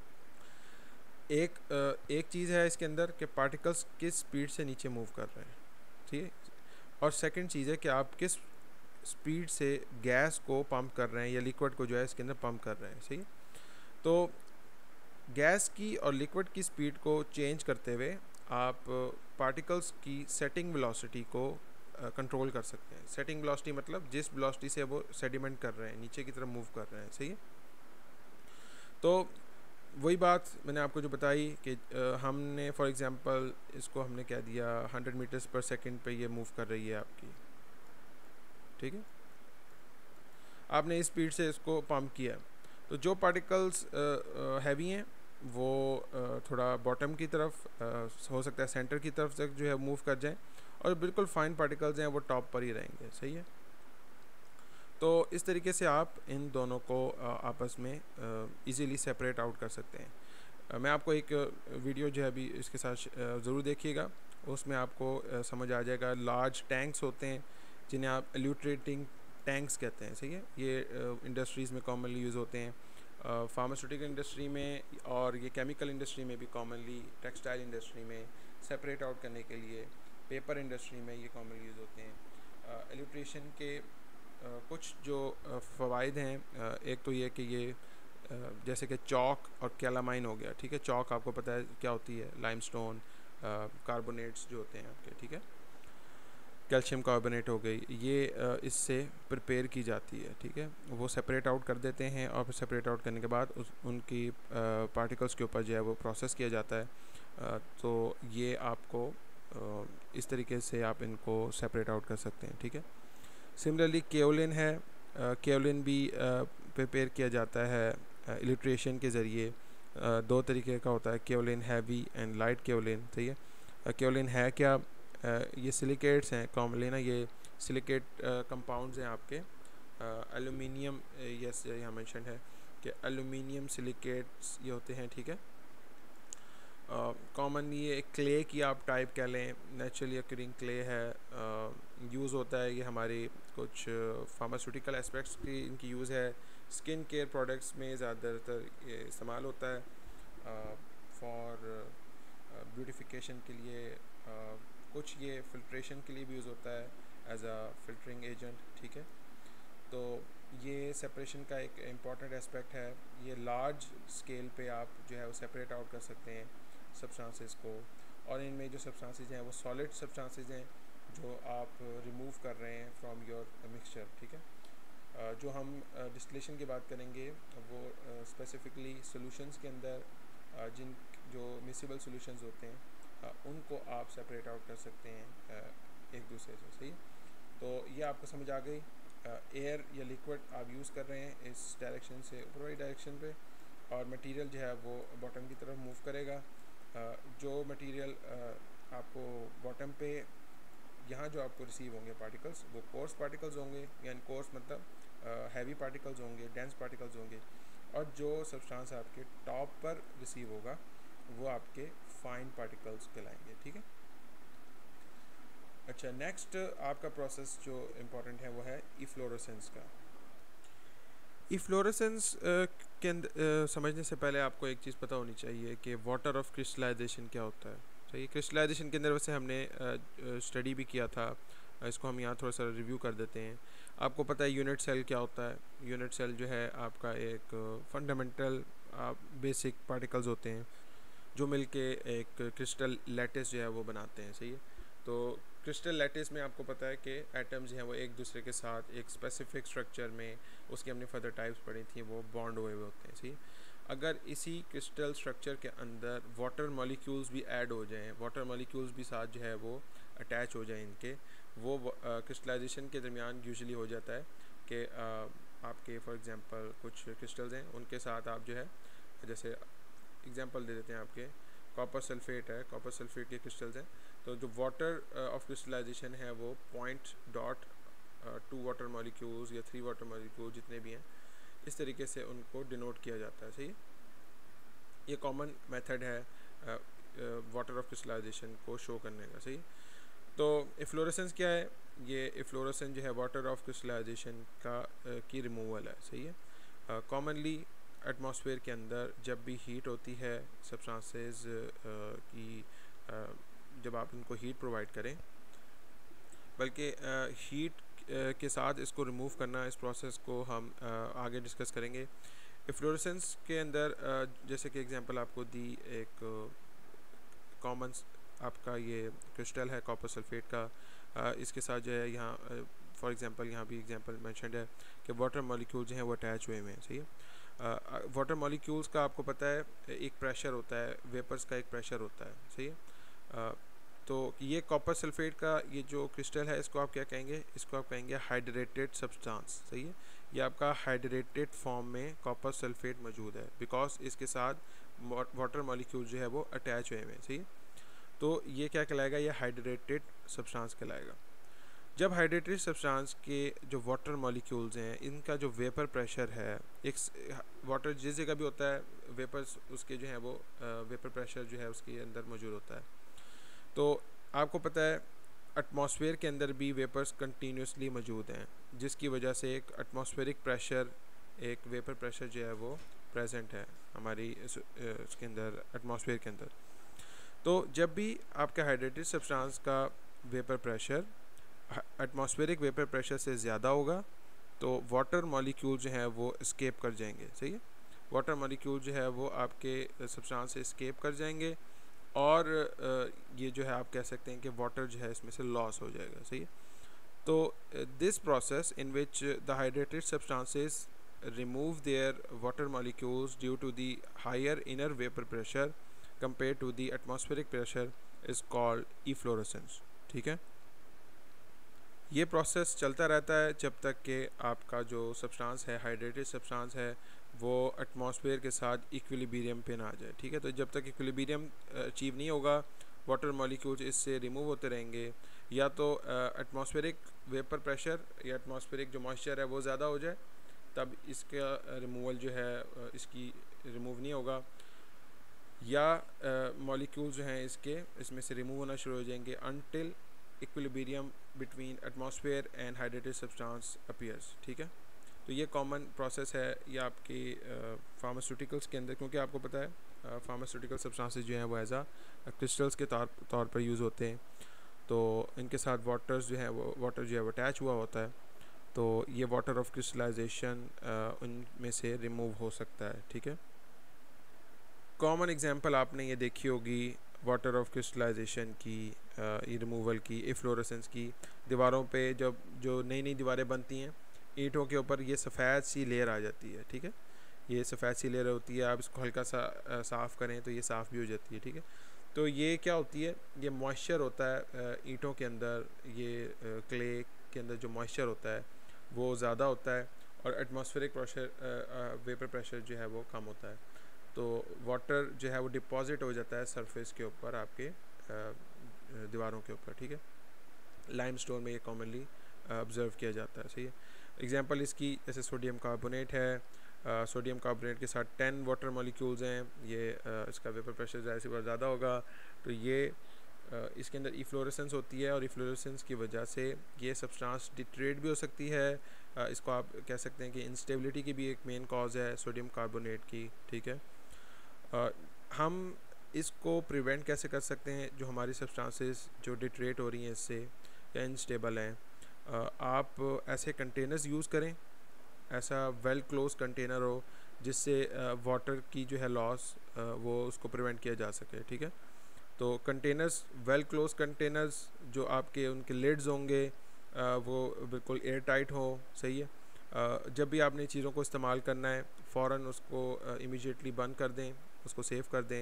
Speaker 1: एक uh, एक चीज़ है इसके अंदर कि पार्टिकल्स किस स्पीड से नीचे मूव कर रहे हैं, ठीक है। और सेकंड चीज़ है कि आप किस स्पीड से गैस को पंप कर रहे हैं या लिक्विड को जो है इसके अंदर पंप कर रहे हैं, सही। तो गैस की और लिक्विड की स्पीड को चेंज करते हुए आप पार्टिकल्स की सेटिंग वेलोसिटी को कंट्रोल कर सकते हैं। सेटिंग वेलोसिटी मतलब जिस वेलोसिटी से वो सेडिमेंट कर रहे हैं, नीचे की तरफ मूव कर रहे हैं, सही है। तो वही बात मैंने आपको जो बताई कि हमने फॉर एग्जांपल इसको हमने कह दिया हंड्रेड मीटर्स पर सेकंड पे ये मूव कर रही है आपकी, ठीक है। आपने इस स्पीड से इसको पंप किया, तो जो पार्टिकल्स हैवी हैं वो uh, थोड़ा बॉटम की तरफ uh, हो सकता है सेंटर की तरफ तक जो है मूव कर जाएं, और बिल्कुल फाइन पार्टिकल्स हैं वो टॉप पर ही रहेंगे, सही है। तो इस तरीके से आप इन दोनों को uh, आपस में इजीली सेपरेट आउट कर सकते हैं। uh, मैं आपको एक वीडियो जो है अभी इसके साथ uh, ज़रूर देखिएगा, उसमें आपको uh, समझ आ जाएगा। लार्ज टैंक्स होते हैं जिन्हें आप इल्यूट्रेटिंग टैंक्स कहते हैं, सही है। ये इंडस्ट्रीज़ में कॉमनली यूज़ होते हैं, फार्मास्यूटिकल इंडस्ट्री में और ये केमिकल इंडस्ट्री में भी कॉमनली, टेक्सटाइल इंडस्ट्री में सेपरेट आउट करने के लिए, पेपर इंडस्ट्री में ये कॉमनली यूज़ होते हैं। इल्यूट्रेशन के uh, कुछ जो फ़वाइद हैं, uh, एक तो ये कि ये uh, जैसे कि चॉक और कैलामाइन हो गया, ठीक है। चॉक आपको पता है क्या होती है, लाइमस्टोन कार्बोनेट्स जो होते हैं आपके, ठीक है। कैल्शियम कार्बोनेट हो गई, ये इससे प्रिपेयर की जाती है, ठीक है। वो सेपरेट आउट कर देते हैं और फिर सेपरेट आउट करने के बाद उस उनकी पार्टिकल्स के ऊपर जो है वो प्रोसेस किया जाता है। तो ये आपको इस तरीके से आप इनको सेपरेट आउट कर सकते हैं, ठीक है। सिमिलरली केओलिन है, केओलिन भी प्रिपेयर किया जाता है इल्यूट्रेशन के ज़रिए। दो तरीके का होता है, kaolin heavy and light kaolin, सही है। केओलिन है क्या, uh, ये सिलिकेट्स हैं कॉमनली ना, ये सिलिकेट कंपाउंड्स हैं आपके, एल्यूमिनियम, यस यहाँ मेंशन है कि एल्यूमिनियम सिलिकेट्स ये होते हैं, ठीक है। कॉमन uh, ये क्ले की आप टाइप कह लें, नेचुरली अक्यूरिंग क्ले है, यूज़ uh, होता है ये हमारी कुछ फार्मास्यूटिकल uh, एस्पेक्ट्स की इनकी यूज़ है, स्किन केयर प्रोडक्ट्स में ज़्यादातर ये इस्तेमाल होता है, फॉर ब्यूटिफिकेशन के लिए, uh, कुछ ये फिल्ट्रेशन के लिए भी यूज़ होता है एज अ फिल्टरिंग एजेंट, ठीक है। तो ये सेपरेशन का एक इम्पॉर्टेंट एस्पेक्ट है, ये लार्ज स्केल पे आप जो है वो सेपरेट आउट कर सकते हैं सब्सटेंसेस को, और इनमें जो सब्सटेंसेस हैं वो सॉलिड सब्सटेंसेस हैं जो आप रिमूव कर रहे हैं फ्रॉम योर मिक्सचर, ठीक है। uh, जो हम डिस्टिलेशन uh, की बात करेंगे वो स्पेसिफिकली uh, सॉल्यूशंस के अंदर uh, जिन जो मिसिबल सॉल्यूशंस होते हैं uh, उनको आप सेपरेट आउट कर सकते हैं uh, एक दूसरे से, सही। तो ये आपको समझ आ गई, एयर uh, या लिक्विड आप यूज़ कर रहे हैं इस डायरेक्शन से ऊपर वाली डायरेक्शन पे, और मटेरियल जो है वो बॉटम की तरफ मूव करेगा। uh, जो मटेरियल uh, आपको बॉटम पे यहाँ जो आपको रिसीव होंगे पार्टिकल्स वो कोर्स पार्टिकल्स होंगे, यानी कोर्स मतलब हैवी uh, पार्टिकल्स होंगे, डेंस पार्टिकल्स होंगे, और जो सब्सटेंस आपके टॉप पर रिसीव होगा वो आपके फाइन पार्टिकल्स कहलाएंगे, ठीक है। अच्छा, नेक्स्ट आपका प्रोसेस जो इम्पोर्टेंट है वो है इफ्लोरेसेंस का। इफ्लोरेसेंस के अंदर समझने से पहले आपको एक चीज़ पता होनी चाहिए कि वाटर ऑफ क्रिस्टलाइजेशन क्या होता है, सही। क्रिस्टलाइजेशन के अंदर वैसे हमने स्टडी भी किया था, इसको हम यहाँ थोड़ा सा रिव्यू कर देते हैं। आपको पता है यूनिट सेल क्या होता है, यूनिट सेल जो है आपका एक फंडामेंटल बेसिक पार्टिकल्स होते हैं जो मिलके एक क्रिस्टल लैटिस जो है वो बनाते हैं, सही है। तो क्रिस्टल लैटिस में आपको पता है कि एटम्स हैं वो एक दूसरे के साथ एक स्पेसिफिक स्ट्रक्चर में, उसकी हमने फर्दर टाइप्स पढ़ी थी, वो बॉन्ड हुए हुए होते हैं, सही। अगर इसी क्रिस्टल स्ट्रक्चर के अंदर वाटर मॉलिक्यूल्स भी ऐड हो जाएं, वाटर मॉलिक्यूल्स भी साथ जो है वो अटैच हो जाएं इनके, वो क्रिस्टलाइजेशन के दरमियान यूजुअली हो जाता है कि आपके फॉर एग्जांपल कुछ क्रिस्टल्स हैं उनके साथ आप जो है, जैसे एग्जांपल दे देते हैं आपके कॉपर सल्फेट है, कॉपर सल्फेट के क्रिस्टल्स हैं, तो जो वाटर ऑफ क्रिस्टलाइजेशन है वो point dot two water molecules या थ्री वाटर मॉलिक्यूल्स जितने भी हैं, इस तरीके से उनको डिनोट किया जाता है, सही। ये कॉमन मेथड है वाटर ऑफ क्रिस्टलाइजेशन को शो करने का, सही। तो इफ्लोरेसेंस क्या है, ये इफ्लोरेसेंस जो है वाटर ऑफ क्रिस्टलाइजेशन का uh, की रिमूवल है, सही है। कॉमनली uh, एटमॉस्फेयर के अंदर जब भी हीट होती है सब्सटेंसेस uh, की uh, जब आप इनको हीट प्रोवाइड करें, बल्कि हीट uh, के साथ इसको रिमूव करना, इस प्रोसेस को हम uh, आगे डिस्कस करेंगे। इफ्लोरेसेंस के अंदर uh, जैसे कि एग्जांपल आपको दी, एक कॉमन uh, आपका ये क्रिस्टल है कॉपर सल्फेट का, uh, इसके साथ जो है यहाँ फॉर एग्जांपल यहाँ भी एग्जांपल मेंशन्ड है कि वाटर मॉलिक्यूल जो हैं वो अटैच हुए हुए हैं, सही है। वाटर uh, मॉलिक्यूल्स का आपको पता है एक प्रेशर होता है, वेपर्स का एक प्रेशर होता है, सही है। uh, तो ये कॉपर सल्फेट का ये जो क्रिस्टल है इसको आप क्या कहेंगे, इसको आप कहेंगे हाइड्रेटेड सब्सटेंस, सही है। ये आपका हाइड्रेटेड फॉर्म में कॉपर सल्फेट मौजूद है, बिकॉज इसके साथ वाटर मॉलिक्यूल जो है वो अटैच हुए हैं, सही है। तो ये क्या कहलाएगा, ये हाइड्रेटेड सब्सटेंस कहलाएगा। जब हाइड्रेटेड सब्सटेंस के जो वाटर मॉलिक्यूल्स हैं इनका जो वेपर प्रेशर है, एक वाटर जिस जगह भी होता है वेपर्स उसके जो है वो वेपर प्रेशर जो है उसके अंदर मौजूद होता है। तो आपको पता है एटमॉस्फेयर के अंदर भी वेपर्स कंटिन्यूसली मौजूद हैं, जिसकी वजह से एक एटमॉस्फेरिक प्रेशर, एक वेपर प्रेशर जो है वो प्रेजेंट है हमारी इसके अंदर, एटमॉस्फेयर के अंदर। तो जब भी आपका हाइड्रेटेड सब्सटेंस का vapour pressure atmospheric vapour pressure से ज़्यादा होगा तो वाटर मॉलिक्यूल जो है वो एस्केप कर जाएंगे, सही है। वाटर मॉलिक्यूल जो है वो आपके सब्सटेंस से एस्केप कर जाएंगे और ये जो है आप कह सकते हैं कि वाटर जो है इसमें से लॉस हो जाएगा, सही है। तो this process in which the hydrated substances remove their water molecules due to the higher inner vapor pressure compared to the atmospheric pressure is called efflorescence, ठीक है। ये प्रोसेस चलता रहता है जब तक कि आपका जो सब्सटेंस है, हाइड्रेटेड सब्सटेंस है, वो एटमॉस्फेयर के साथ इक्विलिब्रियम पे ना आ जाए, ठीक है। तो जब तक इक्विलिब्रियम अचीव नहीं होगा वाटर मॉलिक्यूल्स इससे रिमूव होते रहेंगे, या तो एटमॉस्फेरिक वेपर प्रेशर या एटमॉस्फेरिक जो मॉइस्चर है वो ज़्यादा हो जाए, तब इसका रिमूवल जो है इसकी रिमूव नहीं होगा, या मॉलिक्यूल्स जो हैं इसके इसमें से रिमूव होना शुरू हो जाएंगे until equilibrium between atmosphere and hydrated substance appears, ठीक है। तो ये कॉमन प्रोसेस है ये आपकी फार्मास्यूटिकल्स के अंदर, क्योंकि आपको पता है फार्मास्यूटिकल सब्सटेंसेस जो हैं वो एज आ क्रिस्टल्स के तौर तौर पर यूज़ होते हैं, तो इनके साथ वाटर्स जो है वो वाटर जो है वो अटैच हुआ होता है, तो ये वाटर ऑफ क्रिस्टलाइजेशन उनमें से रिमूव हो सकता है, ठीक है। कॉमन एग्जांपल आपने ये देखी होगी वाटर ऑफ क्रिस्टलाइजेशन की, ये रिमूवल की, इफ्लोरेसेंस की। दीवारों पे जब जो नई नई दीवारें बनती हैं ईंटों के ऊपर ये सफ़ेद सी लेयर आ जाती है, ठीक है। ये सफ़ेद सी लेयर होती है, आप इसको हल्का सा साफ़ करें तो ये साफ़ भी हो जाती है, ठीक है। तो ये क्या होती है, ये मॉइस्चर होता है ईंटों के अंदर, ये क्ले के अंदर जो मॉइस्चर होता है वो ज़्यादा होता है और एटमॉस्फेरिक प्रेशर वेपर प्रेशर जो है वो कम होता है, तो वाटर जो है वो डिपॉजिट हो जाता है सरफेस के ऊपर आपके दीवारों के ऊपर, ठीक है। लाइमस्टोन में ये कॉमनली ऑब्ज़र्व किया जाता है, सही है। एग्जांपल इसकी जैसे सोडियम कार्बोनेट है, सोडियम uh, कार्बोनेट के साथ टेन वाटर मॉलिक्यूल्स हैं, ये uh, इसका वेपर प्रेशर ज़ाहिर सी बात ज़्यादा होगा, तो ये uh, इसके अंदर इफ्लोरेसेंस होती है और इफ्लोरेसेंस की वजह से ये सब्सटेंस डिट्रेट भी हो सकती है। uh, इसको आप कह सकते हैं कि इंस्टेबिलिटी की भी एक मेन कॉज है सोडियम कार्बोनेट की, ठीक है। uh, हम इसको प्रिवेंट कैसे कर सकते हैं, जो हमारी सब्सटेंसेस जो डिट्रेट हो रही हैं इससे या इनस्टेबल हैं, uh, आप ऐसे कंटेनर्स यूज़ करें, ऐसा वेल क्लोज कंटेनर हो जिससे वाटर की जो है लॉस वो उसको प्रिवेंट किया जा सके, ठीक है। तो कंटेनर्स वेल क्लोज कंटेनर्स जो आपके उनके लिड्स होंगे वो बिल्कुल एयर टाइट हो, सही है। जब भी आपने चीज़ों को इस्तेमाल करना है फ़ौरन उसको इमीडिएटली बंद कर दें, उसको सेव कर दें।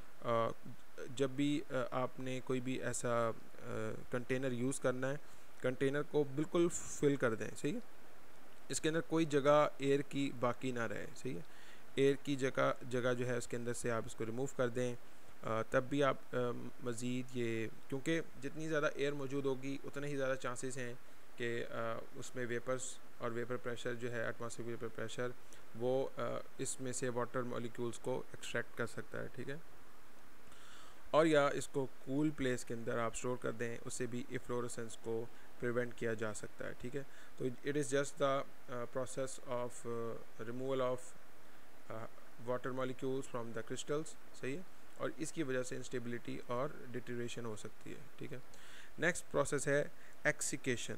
Speaker 1: जब भी आपने कोई भी ऐसा कंटेनर यूज़ करना है कंटेनर को बिल्कुल फिल कर दें, सही है। इसके अंदर कोई जगह एयर की बाकी ना रहे, सही है। एयर की जगह जगह जो है उसके अंदर से आप इसको रिमूव कर दें, आ, तब भी आप मज़ीद ये, क्योंकि जितनी ज़्यादा एयर मौजूद होगी उतने ही ज़्यादा चांसेस हैं कि उसमें वेपर्स और वेपर प्रेशर जो है एटमॉस्फेरिक वेपर प्रेशर वो आ, इसमें से वाटर मॉलिक्यूल्स को एक्सट्रैक्ट कर सकता है, ठीक है। और या इसको कूल प्लेस के अंदर आप स्टोर कर दें, उससे भी इफ्लोरेसेंस को प्रिवेंट किया जा सकता है, ठीक है। तो it is just the process of removal of water molecules from the crystals, सही है, और इसकी वजह से इंस्टेबिलिटी और डिटेरियोरेशन हो सकती है, ठीक है। नेक्स्ट प्रोसेस है एक्सिकेशन।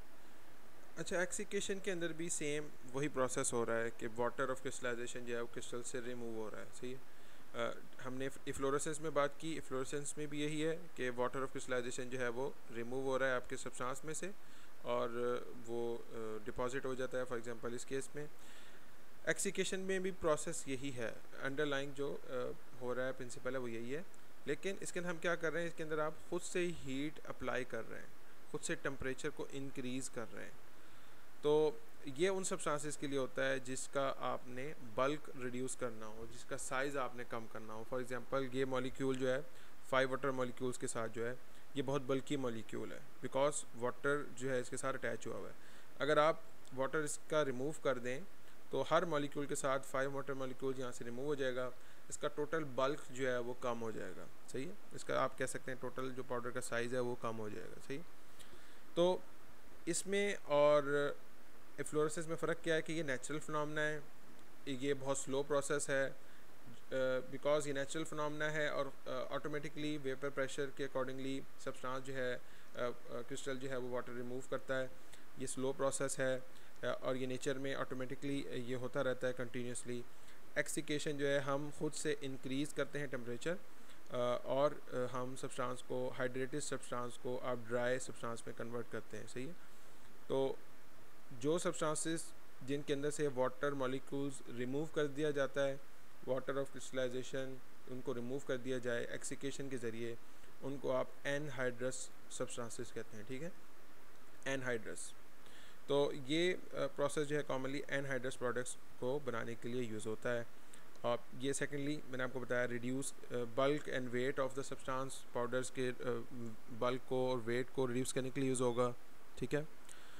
Speaker 1: अच्छा, एक्सिकेशन के अंदर भी सेम वही प्रोसेस हो रहा है कि वाटर ऑफ क्रिस्टलाइजेशन जो है वो क्रिस्टल से रिमूव हो रहा है, सही है। Uh, हमने इफ्लोरेसेंस में बात की, इफ्लोरेसेंस में भी यही है कि वाटर ऑफ क्रिस्टलाइजेशन जो है वो रिमूव हो रहा है आपके सब्सटेंस में से और वो डिपॉजिट uh, हो जाता है। फॉर एग्जांपल इस केस में एक्सिकेशन में भी प्रोसेस यही है, अंडरलाइंग जो uh, हो रहा है प्रिंसिपल है वो यही है, लेकिन इसके अंदर हम क्या कर रहे हैं, इसके अंदर आप खुद से ही हीट अप्लाई कर रहे हैं, खुद से टेम्परेचर को इंक्रीज़ कर रहे हैं। तो ये उन सब्सटेंसेस के लिए होता है जिसका आपने बल्क रिड्यूस करना हो, जिसका साइज़ आपने कम करना हो। फॉर एग्जांपल ये मॉलिक्यूल जो है फाइव वाटर मॉलिक्यूल्स के साथ जो है ये बहुत बल्की मॉलिक्यूल है, बिकॉज वाटर जो है इसके साथ अटैच हुआ हुआ है। अगर आप वाटर इसका रिमूव कर दें तो हर मॉलिक्यूल के साथ फाइव वाटर मॉलिक्यूल यहाँ से रिमूव हो जाएगा, इसका टोटल बल्क जो है वो कम हो जाएगा, सही है। इसका आप कह सकते हैं टोटल जो पाउडर का साइज़ है वो कम हो जाएगा, सही। तो इसमें और इफ्लोरेसेंस में फ़र्क क्या है कि ये नेचुरल फिनोमेना है, ये बहुत स्लो प्रोसेस है, बिकॉज uh, ये नेचुरल फिनोमेना है और ऑटोमेटिकली वेपर प्रेशर के अकॉर्डिंगली सब्सटेंस जो है क्रिस्टल uh, जो है वो वाटर रिमूव करता है। ये स्लो प्रोसेस है uh, और ये नेचर में ऑटोमेटिकली ये होता रहता है कंटिन्यूसली। एक्सिकेशन जो है हम खुद से इंक्रीज़ करते हैं टेम्परेचर uh, और uh, हम सब्सटेंस को हाइड्रेटेड सब्सटेंस को आप ड्राई सब्सटेंस में कन्वर्ट करते हैं, सही है। तो जो सब्सटेंसेस जिनके अंदर से वाटर मॉलिक्यूल्स रिमूव कर दिया जाता है, वाटर ऑफ क्रिस्टलाइजेशन उनको रिमूव कर दिया जाए एक्सिकेशन के ज़रिए, उनको आप एनहाइड्रस सब्सटेंसेस कहते हैं, ठीक है, एनहाइड्रस। तो ये प्रोसेस जो है कॉमनली एनहाइड्रस प्रोडक्ट्स को बनाने के लिए यूज़ होता है। और ये सेकेंडली मैंने आपको बताया reduce bulk and weight of the substance, powders के बल्क uh, को और वेट को रिड्यूस करने के लिए यूज़ होगा, ठीक है।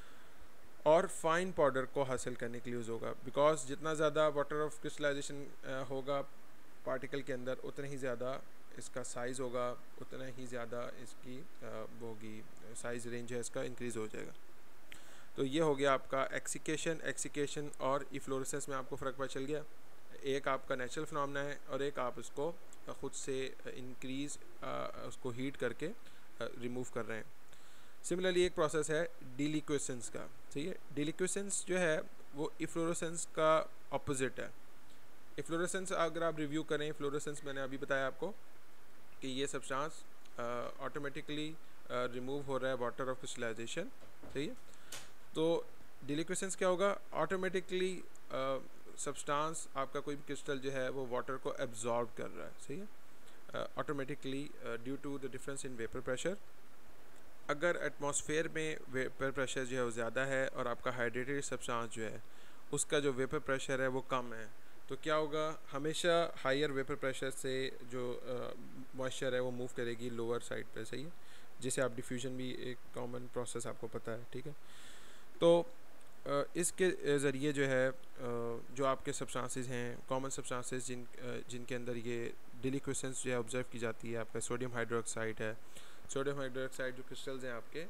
Speaker 1: और फाइन पाउडर को हासिल करने के लिए यूज़ होगा, बिकॉज जितना ज़्यादा वाटर ऑफ क्रिस्टलाइजेशन होगा पार्टिकल के अंदर उतना ही ज़्यादा इसका साइज़ होगा, उतना ही ज़्यादा इसकी वो होगी साइज़ रेंज है इसका इंक्रीज़ हो जाएगा। तो ये हो गया आपका एक्सिकेशन। एक्सिकेशन और इफ्लोरेसेंस में आपको फ़र्क पता चल गया। एक आपका नेचुरल फिनोमेना है और एक आप उसको ख़ुद से इंक्रीज़ उसको हीट करके रिमूव कर रहे हैं। सिमिलरली एक प्रोसेस है डिलिक्वेसेंस का, ठीक है। डिलिक्वेसेंस जो है वो इफ्लोरेसेंस का ऑपोजिट है। इफ्लोरेसेंस अगर आप रिव्यू करें, इफ्लोरेसेंस मैंने अभी बताया आपको कि ये सब्सटेंस ऑटोमेटिकली रिमूव हो रहा है वाटर ऑफ क्रिस्टलाइजेशन, सही है। तो डिलिक्वेसेंस क्या होगा, ऑटोमेटिकली सब्सटेंस आपका कोई भी क्रिस्टल जो है वो वाटर को एब्जॉर्ब कर रहा है, सही है, automatically due to the difference in vapour pressure. अगर एटमॉस्फेयर में वेपर प्रेशर जो है वो ज़्यादा है और आपका हाइड्रेटेड सब्सटेंस जो है उसका जो वेपर प्रेशर है वो कम है, तो क्या होगा, हमेशा हायर वेपर प्रेशर से जो मॉइस्चर है वो मूव करेगी लोअर साइड पे, सही है, जिसे आप डिफ्यूजन भी एक कॉमन प्रोसेस आपको पता है, ठीक है। तो इसके ज़रिए जो है जो आपके सब्सटेंसेस हैं, कॉमन सब्सटेंसेस जिन जिनके अंदर ये डिलिक्वेसेंस जो है ऑब्जर्व की जाती है, आपका सोडियम हाइड्रोक्साइड है। सोडियम हाइड्रोक्साइड जो क्रिस्टल्स हैं आपके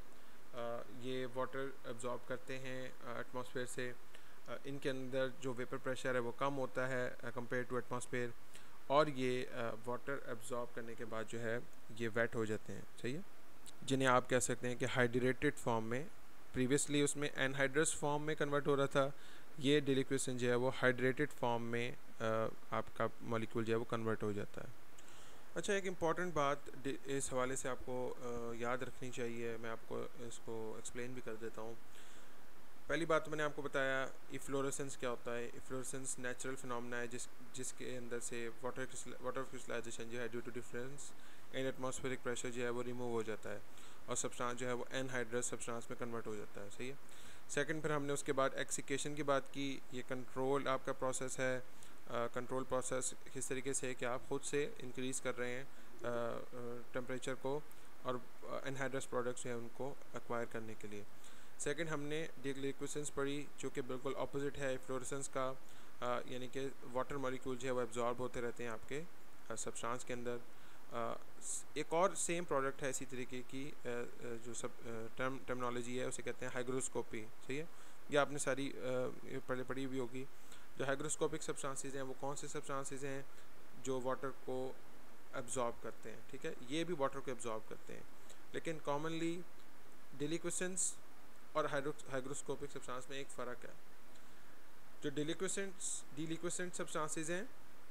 Speaker 1: ये वाटर एब्जॉर्ब करते हैं एटमॉस्फेयर से। इनके अंदर जो वेपर प्रेशर है वो कम होता है कंपेयर टू एटमॉस्फेयर, और ये वाटर एब्जॉर्ब करने के बाद जो है ये वेट हो जाते हैं, सही है, जिन्हें आप कह सकते हैं कि हाइड्रेटेड फॉर्म में। प्रीवियसली उसमें एनहाइड्रस फॉर्म में कन्वर्ट हो रहा था, ये डिलिक्वेशन जो है वो हाइड्रेटेड फॉर्म में आ, आपका मॉलिक्यूल जो है वो कन्वर्ट हो जाता है। अच्छा, एक इम्पॉर्टेंट बात इस हवाले से आपको आ, याद रखनी चाहिए, मैं आपको इसको एक्सप्लेन भी कर देता हूँ। पहली बात तो मैंने आपको बताया इफ्लोरेसेंस क्या होता है। इफ्लोरेसेंस नेचुरल फिनोमेना है जिस जिसके अंदर से वाटर वाटर क्रिस्टलाइजेशन जो है due to difference in atmospheric pressure जो है वो रिमूव हो जाता है और सब्सटेंस जो है वो एनहाइड्रस सब्सटेंस में कन्वर्ट हो जाता है, सही है। सेकंड, फिर हमने उसके बाद एक्सिकेशन की बात की। ये कंट्रोल आपका प्रोसेस है। कंट्रोल uh, प्रोसेस किस तरीके से है कि आप ख़ुद से इंक्रीज़ कर रहे हैं टेम्परेचर uh, uh, को और एनहाइड्रस प्रोडक्ट्स हैं उनको एक्वायर करने के लिए। सेकंड, हमने डिलिक्वेसेंस पढ़ी जो कि बिल्कुल ऑपोजिट है इफ्लोरेसेंस का, uh, यानी कि वाटर मॉलिक्यूल जो है वो एब्जॉर्ब होते रहते हैं आपके सब्सटेंस uh, के अंदर। uh, एक और सेम प्रोडक्ट है इसी तरीके की uh, जो सब टर्म टर्मिनोलॉजी है उसे कहते हैं हाइग्रोस्कोपी, सही है। ये आपने सारी uh, पढ़ी पढ़ी भी होगी। जो हाइग्रोस्कोपिक सब्सटेंसेस हैं वो कौन से सब्सटेंसेस हैं जो वाटर को एब्जॉर्ब करते हैं, ठीक है, ये भी वाटर को एब्जॉर्ब करते हैं। लेकिन कॉमनली डिलिक्वेसेंस और हाइग्रोस्कोपिक सब्सटेंस में एक फ़र्क है। जो डिलिक्वेसेंट्स डिलिक्वेसेंट सब्सटेंसेस हैं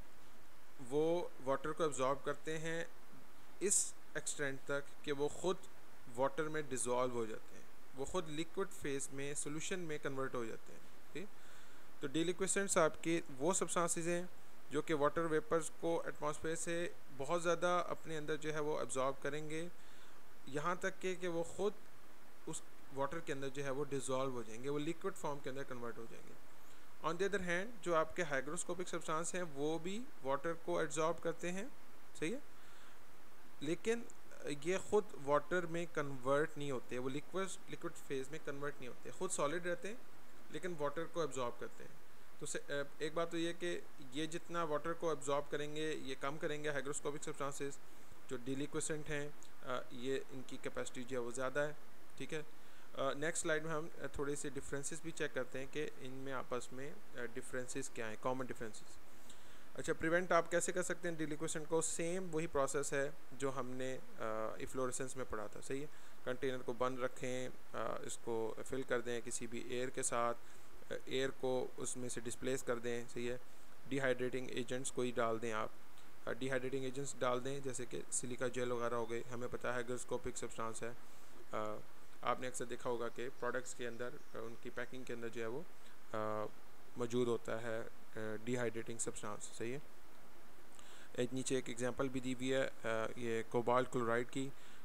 Speaker 1: वो वाटर को एब्जॉर्ब करते हैं इस एक्सटेंट तक कि वो ख़ुद वाटर में डिज़ोल्व हो जाते हैं, वो ख़ुद लिक्विड फेज में सोल्यूशन में कन्वर्ट हो जाते हैं, ठीक। तो डिलिक्वेसेंट्स आपके वो सब्सटेंसेस हैं जो कि वाटर वेपर्स को एटमॉस्फेयर से बहुत ज़्यादा अपने अंदर जो है वो एब्जॉर्ब करेंगे, यहाँ तक कि कि वो ख़ुद उस वाटर के अंदर जो है वो डिज़ोल्व हो जाएंगे, वो लिक्विड फॉर्म के अंदर कन्वर्ट हो जाएंगे। ऑन द अदर हैंड जो आपके हाइग्रोस्कोपिक सब्सटेंस हैं वो भी वाटर को एब्जॉर्ब करते हैं, सही है, लेकिन ये ख़ुद वाटर में कन्वर्ट नहीं होते, वो लिक्विड लिक्विड फेज में कन्वर्ट नहीं होते, ख़ुद सॉलिड रहते हैं लेकिन वाटर को एब्जॉर्ब करते हैं। तो एक बात तो ये कि ये जितना वाटर को एब्जॉर्ब करेंगे ये कम करेंगे हाइग्रोस्कोपिक सब्सटेंसेस। जो डिलिक्वेसेंट हैं ये इनकी कैपेसिटी जो है वो ज़्यादा है, ठीक है। नेक्स्ट स्लाइड में हम थोड़े से डिफरेंसेस भी चेक करते हैं कि इनमें आपस में डिफरेंसेस क्या हैं, कॉमन डिफरेंसेस। अच्छा, प्रिवेंट आप कैसे कर सकते हैं डिलिक्वेसेंट को? सेम वही प्रोसेस है जो हमने इफ्लोरेसेंस में पढ़ा था, सही है। कंटेनर को बंद रखें, इसको फिल कर दें किसी भी एयर के साथ, एयर को उसमें से डिस्प्लेस कर दें, सही है। डिहाइड्रेटिंग एजेंट्स कोई डाल दें, आप डिहाइड्रेटिंग एजेंट्स डाल दें जैसे कि सिलिका जेल वगैरह हो गए, हमें पता है हाइग्रोस्कोपिक सब्सटेंस है। आ, आपने अक्सर देखा होगा कि प्रोडक्ट्स के अंदर उनकी पैकिंग के अंदर जो है वो मौजूद होता है डिहाइड्रेटिंग सब्सटेंस, सही है। एक नीचे एक एग्जांपल भी दी हुई है ये कोबाल्ट क्लोराइड की,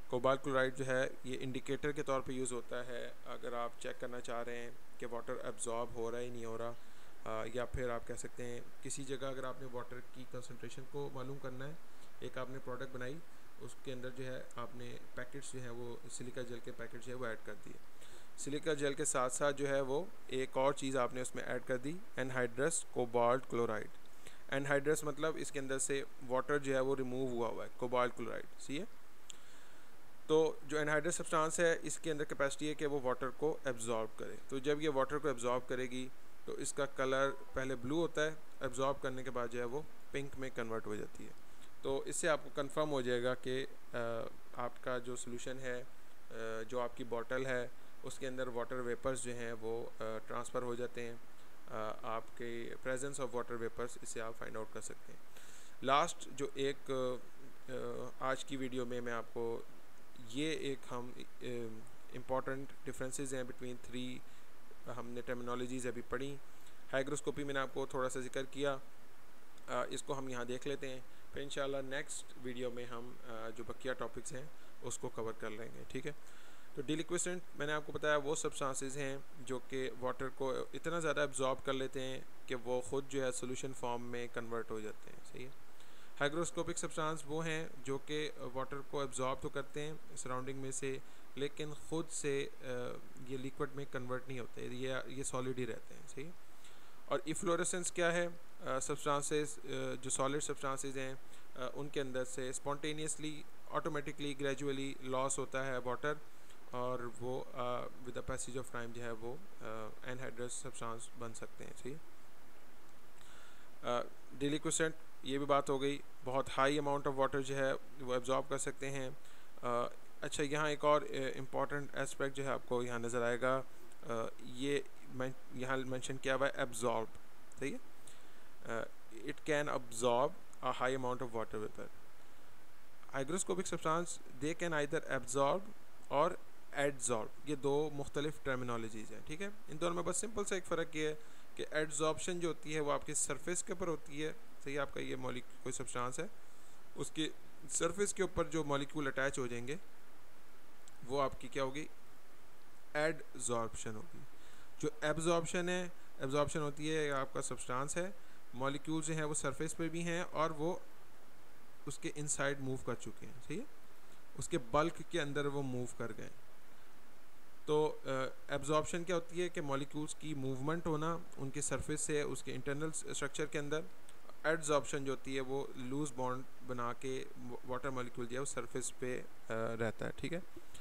Speaker 1: कोबाल्ट क्लोराइड जो है ये इंडिकेटर के तौर पे यूज़ होता है अगर आप चेक करना चाह रहे हैं कि वाटर एब्जॉर्ब हो रहा है नहीं हो रहा, आ, या फिर आप कह सकते हैं किसी जगह अगर आपने वाटर की कंसंट्रेशन को मालूम करना है, एक आपने प्रोडक्ट बनाई उसके अंदर जो है आपने पैकेट्स जो है वो सिलिका जेल के पैकेट जो है वो ऐड कर दिए। सिलिका जेल के साथ साथ जो है वो एक और चीज़ आपने उसमें ऐड कर दी, एनहाइड्रस कोबाल्ट क्लोराइड। एनहाइड्रस मतलब इसके अंदर से वाटर जो है वो रिमूव हुआ हुआ है, कोबाल्ट क्लोराइड सी है। तो जो एनहाइड्रस सब्सटेंस है इसके अंदर कैपेसिटी है कि वो वाटर को एब्जॉर्ब करे। तो जब ये वाटर को एब्जॉर्ब करेगी तो इसका कलर पहले ब्लू होता है, एब्जॉर्ब करने के बाद जो है वो पिंक में कन्वर्ट हो जाती है। तो इससे आपको कंफर्म हो जाएगा कि आपका जो सोल्यूशन है, जो आपकी बॉटल है उसके अंदर वाटर वेपर्स जो हैं वो ट्रांसफ़र हो जाते हैं। आपके प्रेजेंस ऑफ वाटर वेपर्स इससे आप फाइंड आउट कर सकते हैं। लास्ट जो एक आज की वीडियो में मैं आपको ये एक हम इम्पॉर्टेंट डिफरेंसेस हैं बिटवीन थ्री हमने टर्मिनोलॉजीज़ अभी पढ़ी। हाइग्रोस्कोपी मैंने आपको थोड़ा सा जिक्र किया, आ, इसको हम यहाँ देख लेते हैं, फिर इंशाल्लाह नेक्स्ट वीडियो में हम आ, जो बकिया टॉपिक्स हैं उसको कवर कर लेंगे, ठीक है। तो डिलिक्विसेंट मैंने आपको बताया वो सब्सटेंसेस हैं जो कि वाटर को इतना ज़्यादा एब्जॉर्ब कर लेते हैं कि वो ख़ुद जो है सोल्यूशन फॉर्म में कन्वर्ट हो जाते हैं, सही है। हाइग्रोस्कोपिक सब्सटेंस वो हैं जो कि वाटर को एब्जॉर्ब तो करते हैं सराउंडिंग में से, लेकिन ख़ुद से ये लिक्विड में कन्वर्ट नहीं होते, ये ये सॉलिड ही रहते हैं, सही है। और इफ्लोरेसेंस क्या है, सब्सटेंसेस जो सॉलिड सब्सटेंसेस हैं uh, उनके अंदर से स्पॉन्टेनियसली ऑटोमेटिकली ग्रेजुअली लॉस होता है वाटर, और वो with the passage of time जो है वो एनहाइड्रस सब्सटेंस बन सकते हैं, सही। डिलिक्विसेंट ये भी बात हो गई, बहुत हाई अमाउंट ऑफ वाटर जो है वो एब्जॉर्ब कर सकते हैं। uh, अच्छा, यहाँ एक और इम्पॉर्टेंट एस्पेक्ट जो है आपको यहाँ नज़र आएगा, uh, ये मैं यहाँ मेंशन किया हुआ है एब्जॉर्ब, सही है। It can absorb a high amount of water vapour. Hygroscopic substance they can either absorb और एडजॉर्ब, ये दो मुख्तलिफ टर्मिनोलॉजीज़ हैं, ठीक है। इन दोनों में बस सिंपल सा एक फ़र्क ये है कि एडजॉर्प्शन जो होती है वो आपके सरफेस के ऊपर होती है, सही है। आपका ये मॉलिक्यूल कोई सब्सटेंस है, उसके सरफेस के ऊपर जो मॉलिक्यूल अटैच हो जाएंगे वो आपकी क्या होगी, एडजॉर्प्शन होगी। जो एब्जॉर्प्शन है, एब्जॉर्प्शन होती है आपका सब्सटेंस है, मॉलिक्यूल जो हैं वो सरफेस पे भी हैं और वो उसके इनसाइड मूव कर चुके हैं, सही है, उसके बल्क के अंदर वो मूव कर गए। तो एब्जॉर्प्शन uh, क्या होती है कि मॉलिक्यूल्स की मूवमेंट होना उनके सरफेस से उसके इंटरनल स्ट्रक्चर के अंदर। एडजॉर्प्शन जो होती है वो लूज बॉन्ड बना के वाटर मॉलिक्यूल जो है वो सरफेस पे uh, रहता है, ठीक है।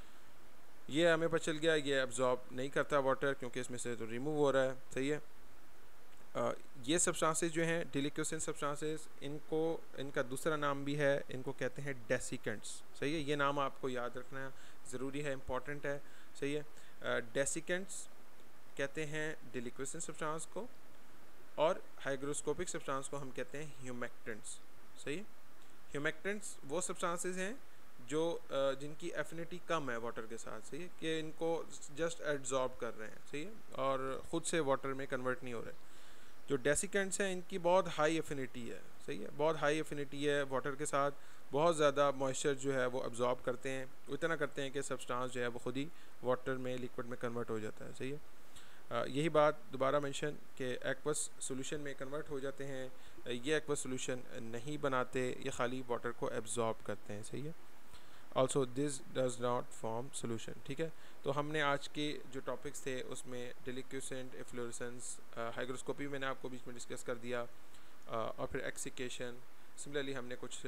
Speaker 1: ये हमें पता चल गया ये एब्जॉर्ब नहीं करता वाटर क्योंकि इसमें से तो रिमूव हो रहा है, सही है। Uh, ये सब्सटेंसेस जो हैं डिलिक्विसेंट सब्सटेंसेस, इनको इनका दूसरा नाम भी है, इनको कहते हैं डेसिकेंट्स, सही है। ये नाम आपको याद रखना ज़रूरी है, इम्पॉर्टेंट है, सही है। डेसिकेंट्स uh, कहते हैं डिलिक्विसेंट सब्सटेंस को, और हाइग्रोस्कोपिक सब्सटेंस को हम कहते हैं ह्यूमेक्टेंट्स, सही है। ह्यूमेक्टेंट्स वो सब्सटेंसेस हैं जो uh, जिनकी एफिनिटी कम है वाटर के साथ, सही है, कि इनको जस्ट एब्जॉर्ब कर रहे हैं, सही है, और ख़ुद से वाटर में कन्वर्ट नहीं हो रहे। जो डेसिकेंट्स हैं इनकी बहुत हाई एफिनिटी है, सही है, बहुत हाई एफिनिटी है वाटर के साथ, बहुत ज़्यादा मॉइस्चर जो है वो एब्जॉर्ब करते हैं, इतना करते हैं कि सब्सटेंस जो है वो खुद ही वाटर में लिक्विड में कन्वर्ट हो जाता है, सही है। आ, यही बात दोबारा मेंशन कि एक्वस सॉल्यूशन में कन्वर्ट हो जाते हैं, ये एक्वस सॉल्यूशन नहीं बनाते, ये खाली वाटर को एब्जॉर्ब करते हैं, सही है। Also this does not form solution, ठीक है। तो हमने आज के जो टॉपिक्स थे उसमें डिलिक्विसेंट, एफ्लोरेसेंस, हाइग्रोस्कोपी मैंने आपको बीच में डिस्कस कर दिया, और फिर एक्सिकेशन। सिमिलरली हमने कुछ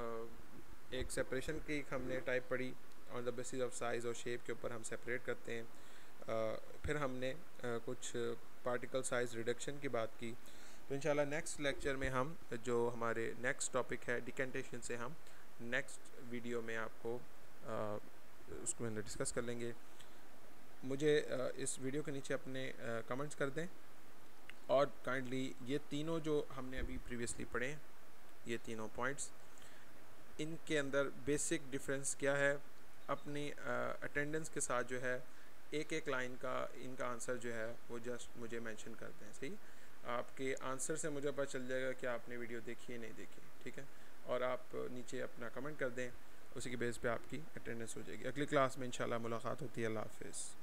Speaker 1: एक सेपरेशन की हमने टाइप पढ़ी, on the basis of size और शेप के ऊपर हम सेपरेट करते हैं। फिर हमने कुछ पार्टिकल साइज़ रिडक्शन की बात की। तो इंशाल्लाह नेक्स्ट लेक्चर में हम जो हमारे नेक्स्ट टॉपिक है डिकेंटेशन से हम नेक्स्ट वीडियो में आपको आ, उसको अंदर डिस्कस कर लेंगे। मुझे आ, इस वीडियो के नीचे अपने कमेंट्स कर दें, और काइंडली ये तीनों जो हमने अभी प्रीवियसली पढ़े हैं, ये तीनों पॉइंट्स, इनके अंदर बेसिक डिफरेंस क्या है, अपनी अटेंडेंस के साथ जो है एक एक लाइन का इनका आंसर जो है वो जस्ट मुझे मेंशन कर दें, सही। आपके आंसर से मुझे पता चल जाएगा कि आपने वीडियो देखी है नहीं देखी, ठीक है। और आप नीचे अपना कमेंट कर दें, उसी के बेस पे आपकी अटेंडेंस हो जाएगी। अगली क्लास में इंशाल्लाह मुलाकात होती है। अल्लाह हाफिज़।